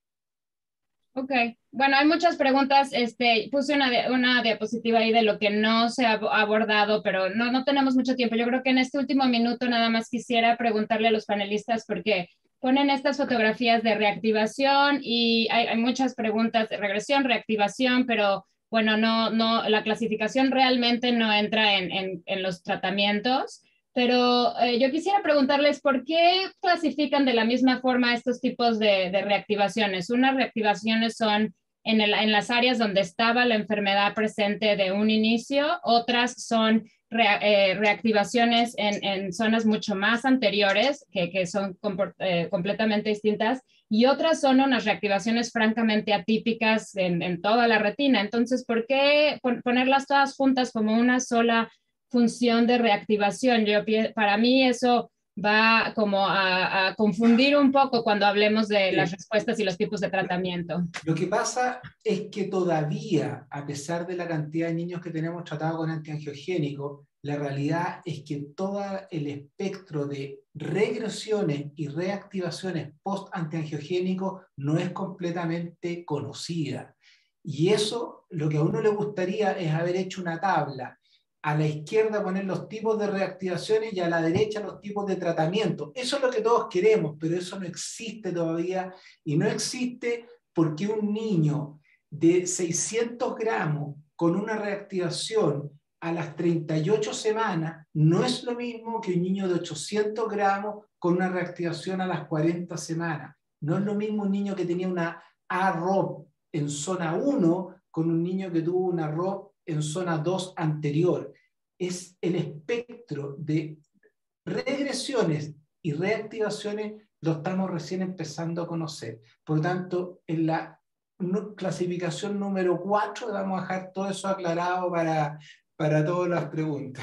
Speaker 2: Ok, bueno, hay muchas preguntas. Este, puse una, una diapositiva ahí de lo que no se ha abordado, pero no, no tenemos mucho tiempo. Yo creo que en este último minuto nada más quisiera preguntarle a los panelistas porque ponen estas fotografías de reactivación y hay, hay muchas preguntas de regresión, reactivación, pero bueno, no, no, la clasificación realmente no entra en, en, en los tratamientos. Pero eh, yo quisiera preguntarles por qué clasifican de la misma forma estos tipos de, de reactivaciones. Unas reactivaciones son en, el, en las áreas donde estaba la enfermedad presente de un inicio, otras son re, eh, reactivaciones en, en zonas mucho más anteriores, que, que son eh, completamente distintas, y otras son unas reactivaciones francamente atípicas en, en toda la retina. Entonces, ¿por qué ponerlas todas juntas como una sola función de reactivación? Yo, para mí eso va como a, a confundir un poco cuando hablemos de
Speaker 5: Sí.
Speaker 2: las respuestas y los tipos de tratamiento.
Speaker 5: Lo que pasa es que todavía, a pesar de la cantidad de niños que tenemos tratados con antiangiogénicos, la realidad es que todo el espectro de regresiones y reactivaciones post-antiangiogénicos no es completamente conocida. Y eso, lo que a uno le gustaría es haber hecho una tabla. A la izquierda poner los tipos de reactivaciones y a la derecha los tipos de tratamiento. Eso es lo que todos queremos, pero eso no existe todavía, y no existe porque un niño de seiscientos gramos con una reactivación a las treinta y ocho semanas no es lo mismo que un niño de ochocientos gramos con una reactivación a las cuarenta semanas. No es lo mismo un niño que tenía una A R O P en zona uno con un niño que tuvo una R O P en zona dos anterior. Es el espectro de regresiones y reactivaciones lo estamos recién empezando a conocer. Por lo tanto, en la clasificación número cuatro vamos a dejar todo eso aclarado para, para todas las preguntas.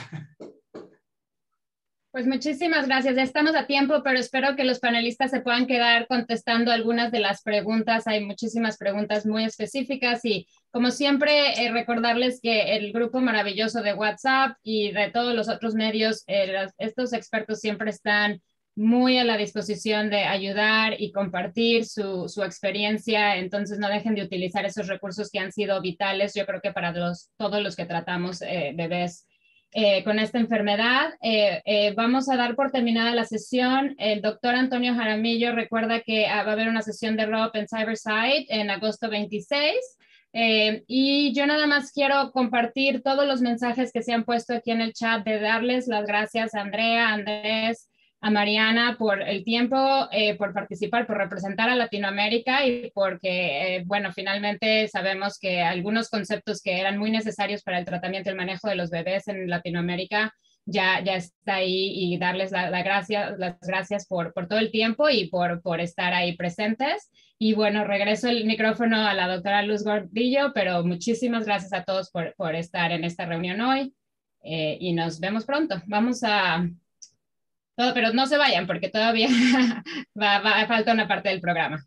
Speaker 2: Pues muchísimas gracias. Ya estamos a tiempo, pero espero que los panelistas se puedan quedar contestando algunas de las preguntas. Hay muchísimas preguntas muy específicas y, como siempre, eh, recordarles que el grupo maravilloso de WhatsApp y de todos los otros medios, eh, los, estos expertos siempre están muy a la disposición de ayudar y compartir su, su experiencia. Entonces, no dejen de utilizar esos recursos que han sido vitales, yo creo que para los, todos los que tratamos eh, bebés Eh, con esta enfermedad. Eh, eh, vamos a dar por terminada la sesión. El doctor Antonio Jaramillo recuerda que ah, va a haber una sesión de R O P en Cyberside en agosto veintiséis. Eh, y yo nada más quiero compartir todos los mensajes que se han puesto aquí en el chat, de darles las gracias a Andrea, a Andrés, a Mariana por el tiempo, eh, por participar, por representar a Latinoamérica y porque, eh, bueno, finalmente sabemos que algunos conceptos que eran muy necesarios para el tratamiento y el manejo de los bebés en Latinoamérica ya, ya está ahí, y darles la, la gracia, las gracias por, por todo el tiempo y por, por estar ahí presentes. Y bueno, regreso el micrófono a la doctora Luz Gordillo, pero muchísimas gracias a todos por, por estar en esta reunión hoy eh, y nos vemos pronto. Vamos a... Todo, pero no se vayan porque todavía va, va, falta una parte del programa.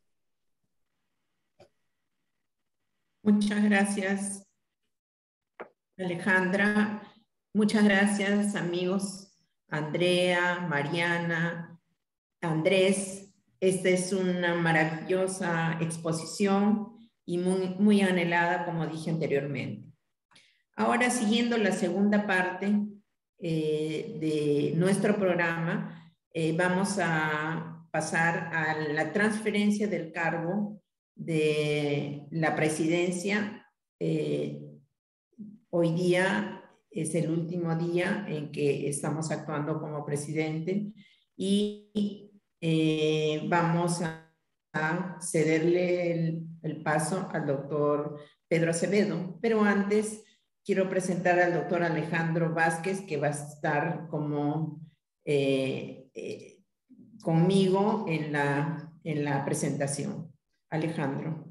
Speaker 1: Muchas gracias, Alejandra. Muchas gracias, amigos. Andrea, Mariana, Andrés. Esta es una maravillosa exposición y muy, muy anhelada, como dije anteriormente. Ahora, siguiendo la segunda parte Eh, de nuestro programa, eh, vamos a pasar a la transferencia del cargo de la presidencia. Eh, hoy día es el último día en que estamos actuando como presidente y eh, vamos a, a cederle el, el paso al doctor Pedro Acevedo, pero antes quiero presentar al doctor Alejandro Vázquez, que va a estar como eh, eh, conmigo en la, en la presentación. Alejandro.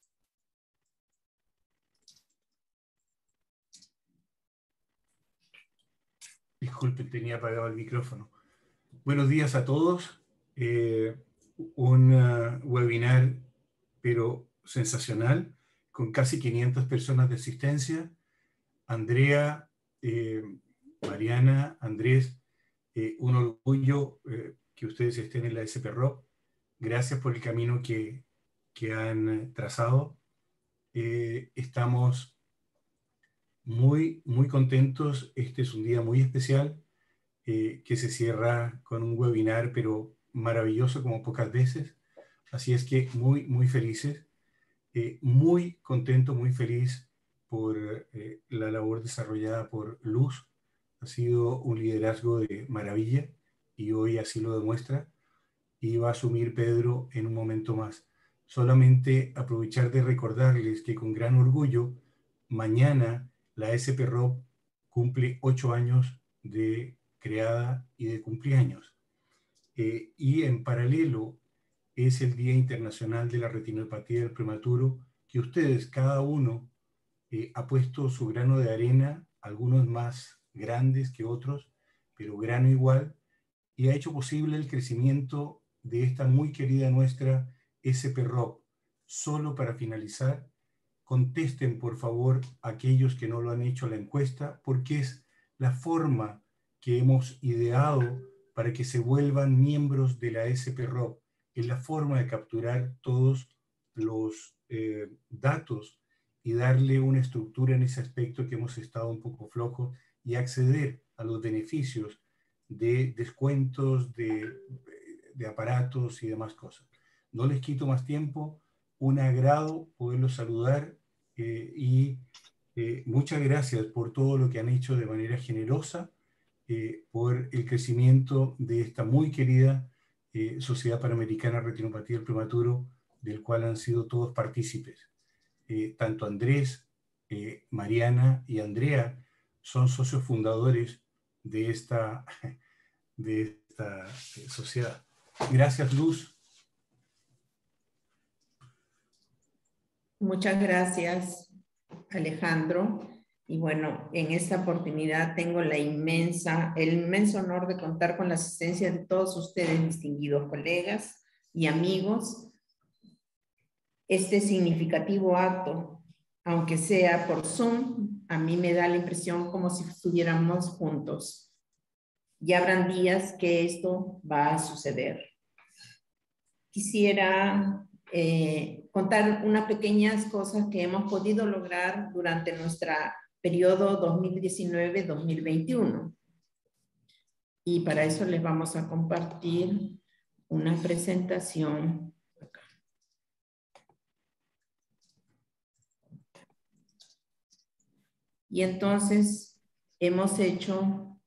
Speaker 5: Disculpen, tenía apagado el micrófono. Buenos días a todos. Eh, un uh, webinar, pero sensacional, con casi quinientas personas de asistencia. Andrea, eh, Mariana, Andrés, eh, un orgullo eh, que ustedes estén en la S P R O P. Gracias por el camino que, que han trazado. Eh, estamos muy, muy contentos. Este es un día muy especial eh, que se cierra con un webinar, pero maravilloso como pocas veces. Así es que muy, muy felices. Eh, muy contento, muy feliz por eh, la labor desarrollada por Luz. Ha sido un liderazgo de maravilla y hoy así lo demuestra, y va a asumir Pedro en un momento más. Solamente aprovechar de recordarles que con gran orgullo, mañana la S P R O P cumple ocho años de creada y de cumpleaños. Eh, y en paralelo es el Día Internacional de la Retinopatía del Prematuro, que ustedes, cada uno, Eh, ha puesto su grano de arena, algunos más grandes que otros, pero grano igual,
Speaker 7: y ha hecho posible el crecimiento de esta muy querida nuestra S P R O C. Solo para finalizar, contesten por favor aquellos que no lo han hecho la encuesta, porque es la forma que hemos ideado para que se vuelvan miembros de la S P R O C. Es la forma de capturar todos los eh, datos y darle una estructura en ese aspecto que hemos estado un poco flojos y acceder a los beneficios de descuentos, de, de aparatos y demás cosas. No les quito más tiempo, un agrado poderlos saludar eh, y eh, muchas gracias por todo lo que han hecho de manera generosa, eh, por el crecimiento de esta muy querida eh, Sociedad Panamericana de Retinopatía del Prematuro, del cual han sido todos partícipes. Eh, tanto Andrés, eh, Mariana y Andrea son socios fundadores de esta, de esta eh, sociedad. Gracias, Luz.
Speaker 1: Muchas gracias, Alejandro. Y bueno, en esta oportunidad tengo la inmensa, el inmenso honor de contar con la asistencia de todos ustedes, distinguidos colegas y amigos. Este significativo acto, aunque sea por Zoom, a mí me da la impresión como si estuviéramos juntos. Ya habrán días que esto va a suceder. Quisiera eh, contar unas pequeñas cosas que hemos podido lograr durante nuestro periodo dos mil diecinueve dos mil veintiuno. Y para eso les vamos a compartir una presentación. Y entonces hemos hecho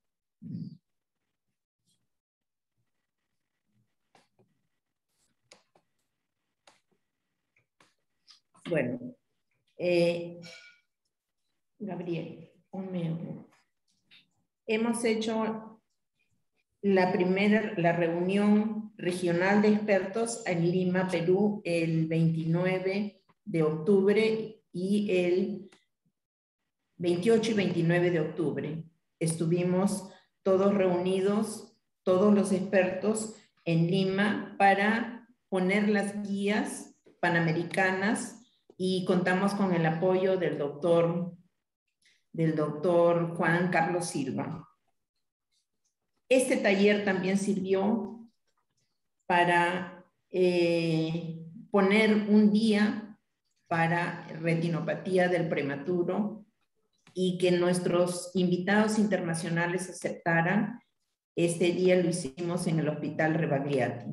Speaker 1: bueno, eh, Gabriel, un minuto. Hemos hecho la primera, la reunión regional de expertos en Lima, Perú, el veintinueve de octubre y el veintiocho y veintinueve de octubre. Estuvimos todos reunidos, todos los expertos en Lima para poner las guías panamericanas y contamos con el apoyo del doctor, del doctor Juan Carlos Silva. Este taller también sirvió para eh, poner un día para retinopatía del prematuro y que nuestros invitados internacionales aceptaran. Este día lo hicimos en el Hospital Rebagliati.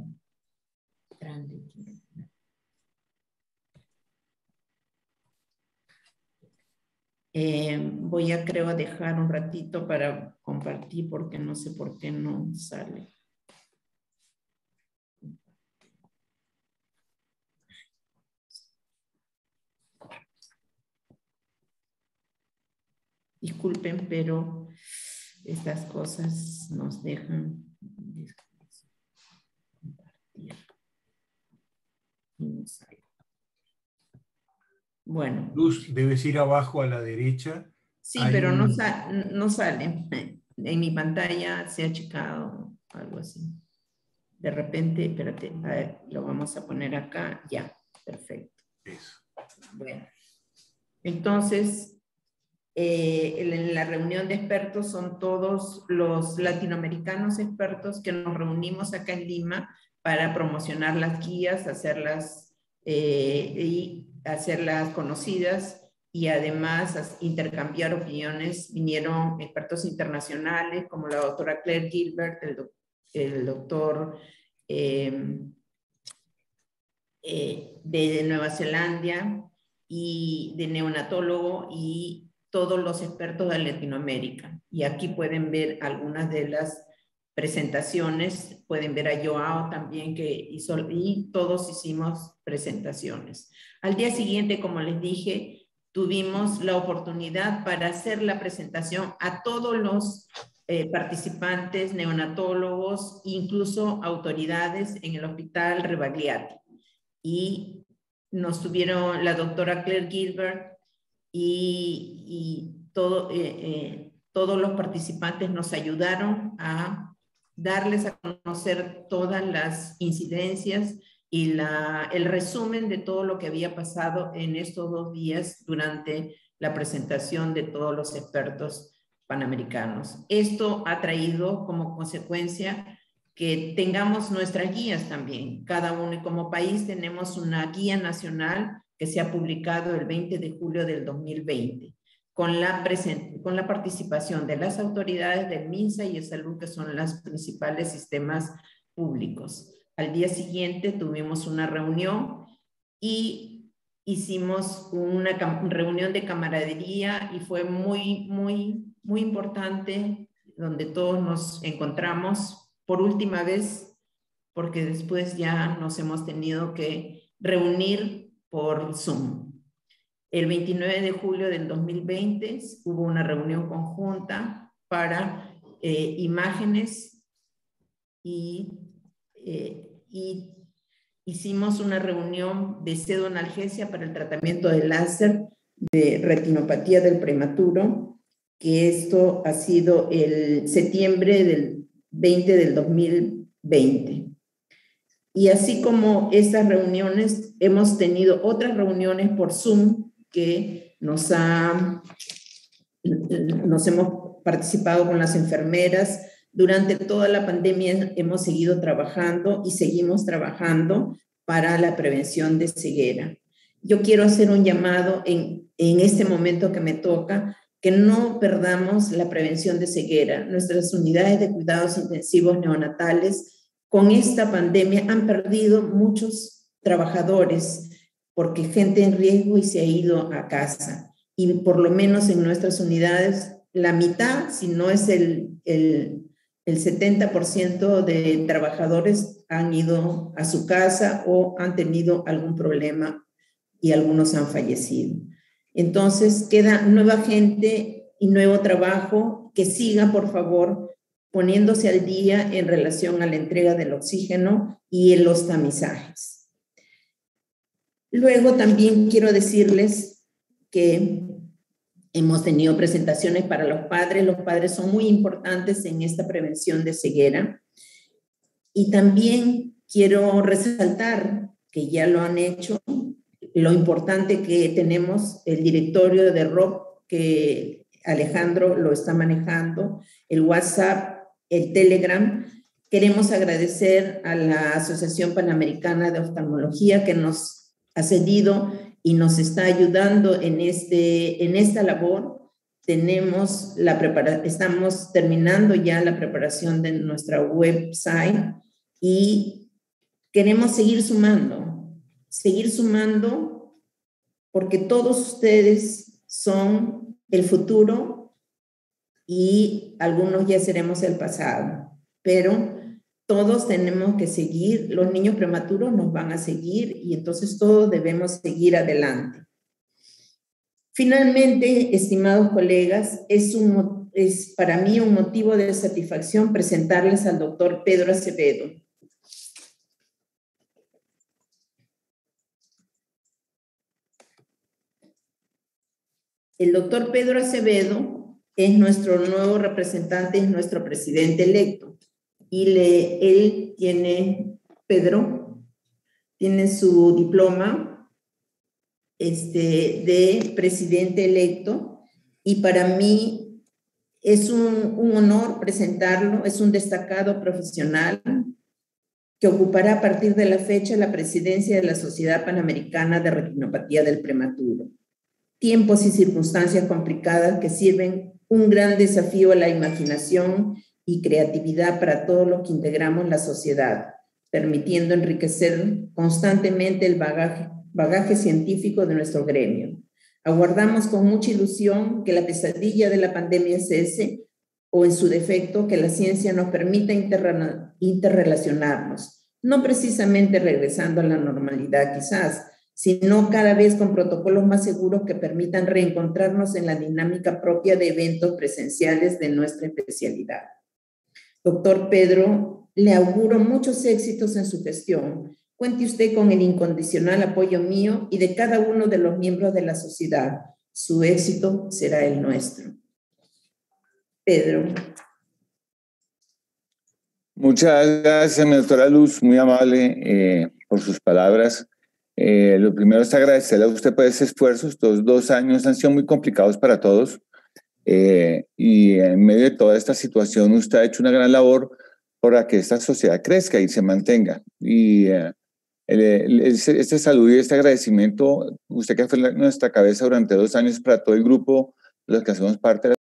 Speaker 1: Eh, voy a, creo, dejar un ratito para compartir porque no sé por qué no sale. Disculpen, pero estas cosas nos dejan compartir. Y no sale. Bueno.
Speaker 7: Luz, debes ir abajo a la derecha.
Speaker 1: Sí, pero un... no, sa no sale. En mi pantalla se ha achicado algo así. De repente, espérate, a ver, lo vamos a poner acá. Ya, perfecto.
Speaker 7: Eso.
Speaker 1: Bueno, entonces, eh, en la reunión de expertos son todos los latinoamericanos expertos que nos reunimos acá en Lima para promocionar las guías, hacerlas eh, y hacerlas conocidas y además intercambiar opiniones. Vinieron expertos internacionales como la doctora Claire Gilbert, el, do, el doctor eh, eh, de Nueva Zelanda y de neonatólogo y todos los expertos de Latinoamérica. Y aquí pueden ver algunas de las presentaciones, pueden ver a Joao también que hizo, y todos hicimos presentaciones. Al día siguiente, como les dije, tuvimos la oportunidad para hacer la presentación a todos los eh, participantes, neonatólogos, incluso autoridades en el Hospital Rebagliati. Y nos tuvieron la doctora Claire Gilbert y, y todo, eh, eh, todos los participantes nos ayudaron a darles a conocer todas las incidencias y la, el resumen de todo lo que había pasado en estos dos días durante la presentación de todos los expertos panamericanos. Esto ha traído como consecuencia que tengamos nuestras guías también. Cada uno, y como país tenemos una guía nacional que se ha publicado el veinte de julio del dos mil veinte, con la, con la participación de las autoridades del MINSA y de Salud, que son los principales sistemas públicos. Al día siguiente tuvimos una reunión y hicimos una reunión de camaradería y fue muy, muy, muy importante, donde todos nos encontramos por última vez, porque después ya nos hemos tenido que reunir por Zoom. El veintinueve de julio del dos mil veinte hubo una reunión conjunta para eh, imágenes y, eh, y hicimos una reunión de pseudoanalgesia para el tratamiento de láser de retinopatía del prematuro, que esto ha sido el septiembre del veinte del dos mil veinte. Y así como estas reuniones, hemos tenido otras reuniones por Zoom que nos, ha, nos hemos participado con las enfermeras. Durante toda la pandemia hemos seguido trabajando y seguimos trabajando para la prevención de ceguera. Yo quiero hacer un llamado en, en este momento que me toca, que no perdamos la prevención de ceguera. Nuestras unidades de cuidados intensivos neonatales con esta pandemia han perdido muchos trabajadores porque gente en riesgo y se ha ido a casa. Y por lo menos en nuestras unidades, la mitad, si no es el, el, el setenta por ciento de trabajadores han ido a su casa o han tenido algún problema y algunos han fallecido. Entonces, queda nueva gente y nuevo trabajo. Que siga, por favor, poniéndose al día en relación a la entrega del oxígeno y en los tamizajes. Luego también quiero decirles que hemos tenido presentaciones para los padres. Los padres son muy importantes en esta prevención de ceguera. Y también quiero resaltar, que ya lo han hecho, lo importante que tenemos el directorio de R O P, que Alejandro lo está manejando, el WhatsApp, el Telegram. Queremos agradecer a la Asociación Panamericana de Oftalmología que nos ha cedido y nos está ayudando en, este, en esta labor. Tenemos la prepara- estamos terminando ya la preparación de nuestra website y queremos seguir sumando, seguir sumando porque todos ustedes son el futuro y algunos ya seremos el pasado, pero todos tenemos que seguir, los niños prematuros nos van a seguir y entonces todos debemos seguir adelante. Finalmente, estimados colegas, es, un, es para mí un motivo de satisfacción presentarles al doctor Pedro Acevedo. El doctor Pedro Acevedo es nuestro nuevo representante, es nuestro presidente electo. Y le, él tiene, Pedro, tiene su diploma este, de presidente electo y para mí es un, un honor presentarlo, es un destacado profesional que ocupará a partir de la fecha la presidencia de la Sociedad Panamericana de Retinopatía del Prematuro. Tiempos y circunstancias complicadas que sirven un gran desafío a la imaginación y creatividad para todos los que integramos la sociedad, permitiendo enriquecer constantemente el bagaje, bagaje científico de nuestro gremio. Aguardamos con mucha ilusión que la pesadilla de la pandemia cese o, en su defecto, que la ciencia nos permita interre- interrelacionarnos, no precisamente regresando a la normalidad quizás, sino cada vez con protocolos más seguros que permitan reencontrarnos en la dinámica propia de eventos presenciales de nuestra especialidad. Doctor Pedro, le auguro muchos éxitos en su gestión. Cuente usted con el incondicional apoyo mío y de cada uno de los miembros de la sociedad. Su éxito será el nuestro. Pedro.
Speaker 8: Muchas gracias, mi doctora Luz, muy amable eh, por sus palabras. Eh, lo primero es agradecerle a usted por ese esfuerzo. Estos dos años han sido muy complicados para todos eh, y en medio de toda esta situación usted ha hecho una gran labor para que esta sociedad crezca y se mantenga. Y eh, el, el, este, este saludo y este agradecimiento, usted que fue la, nuestra cabeza durante dos años para todo el grupo, los que hacemos parte de la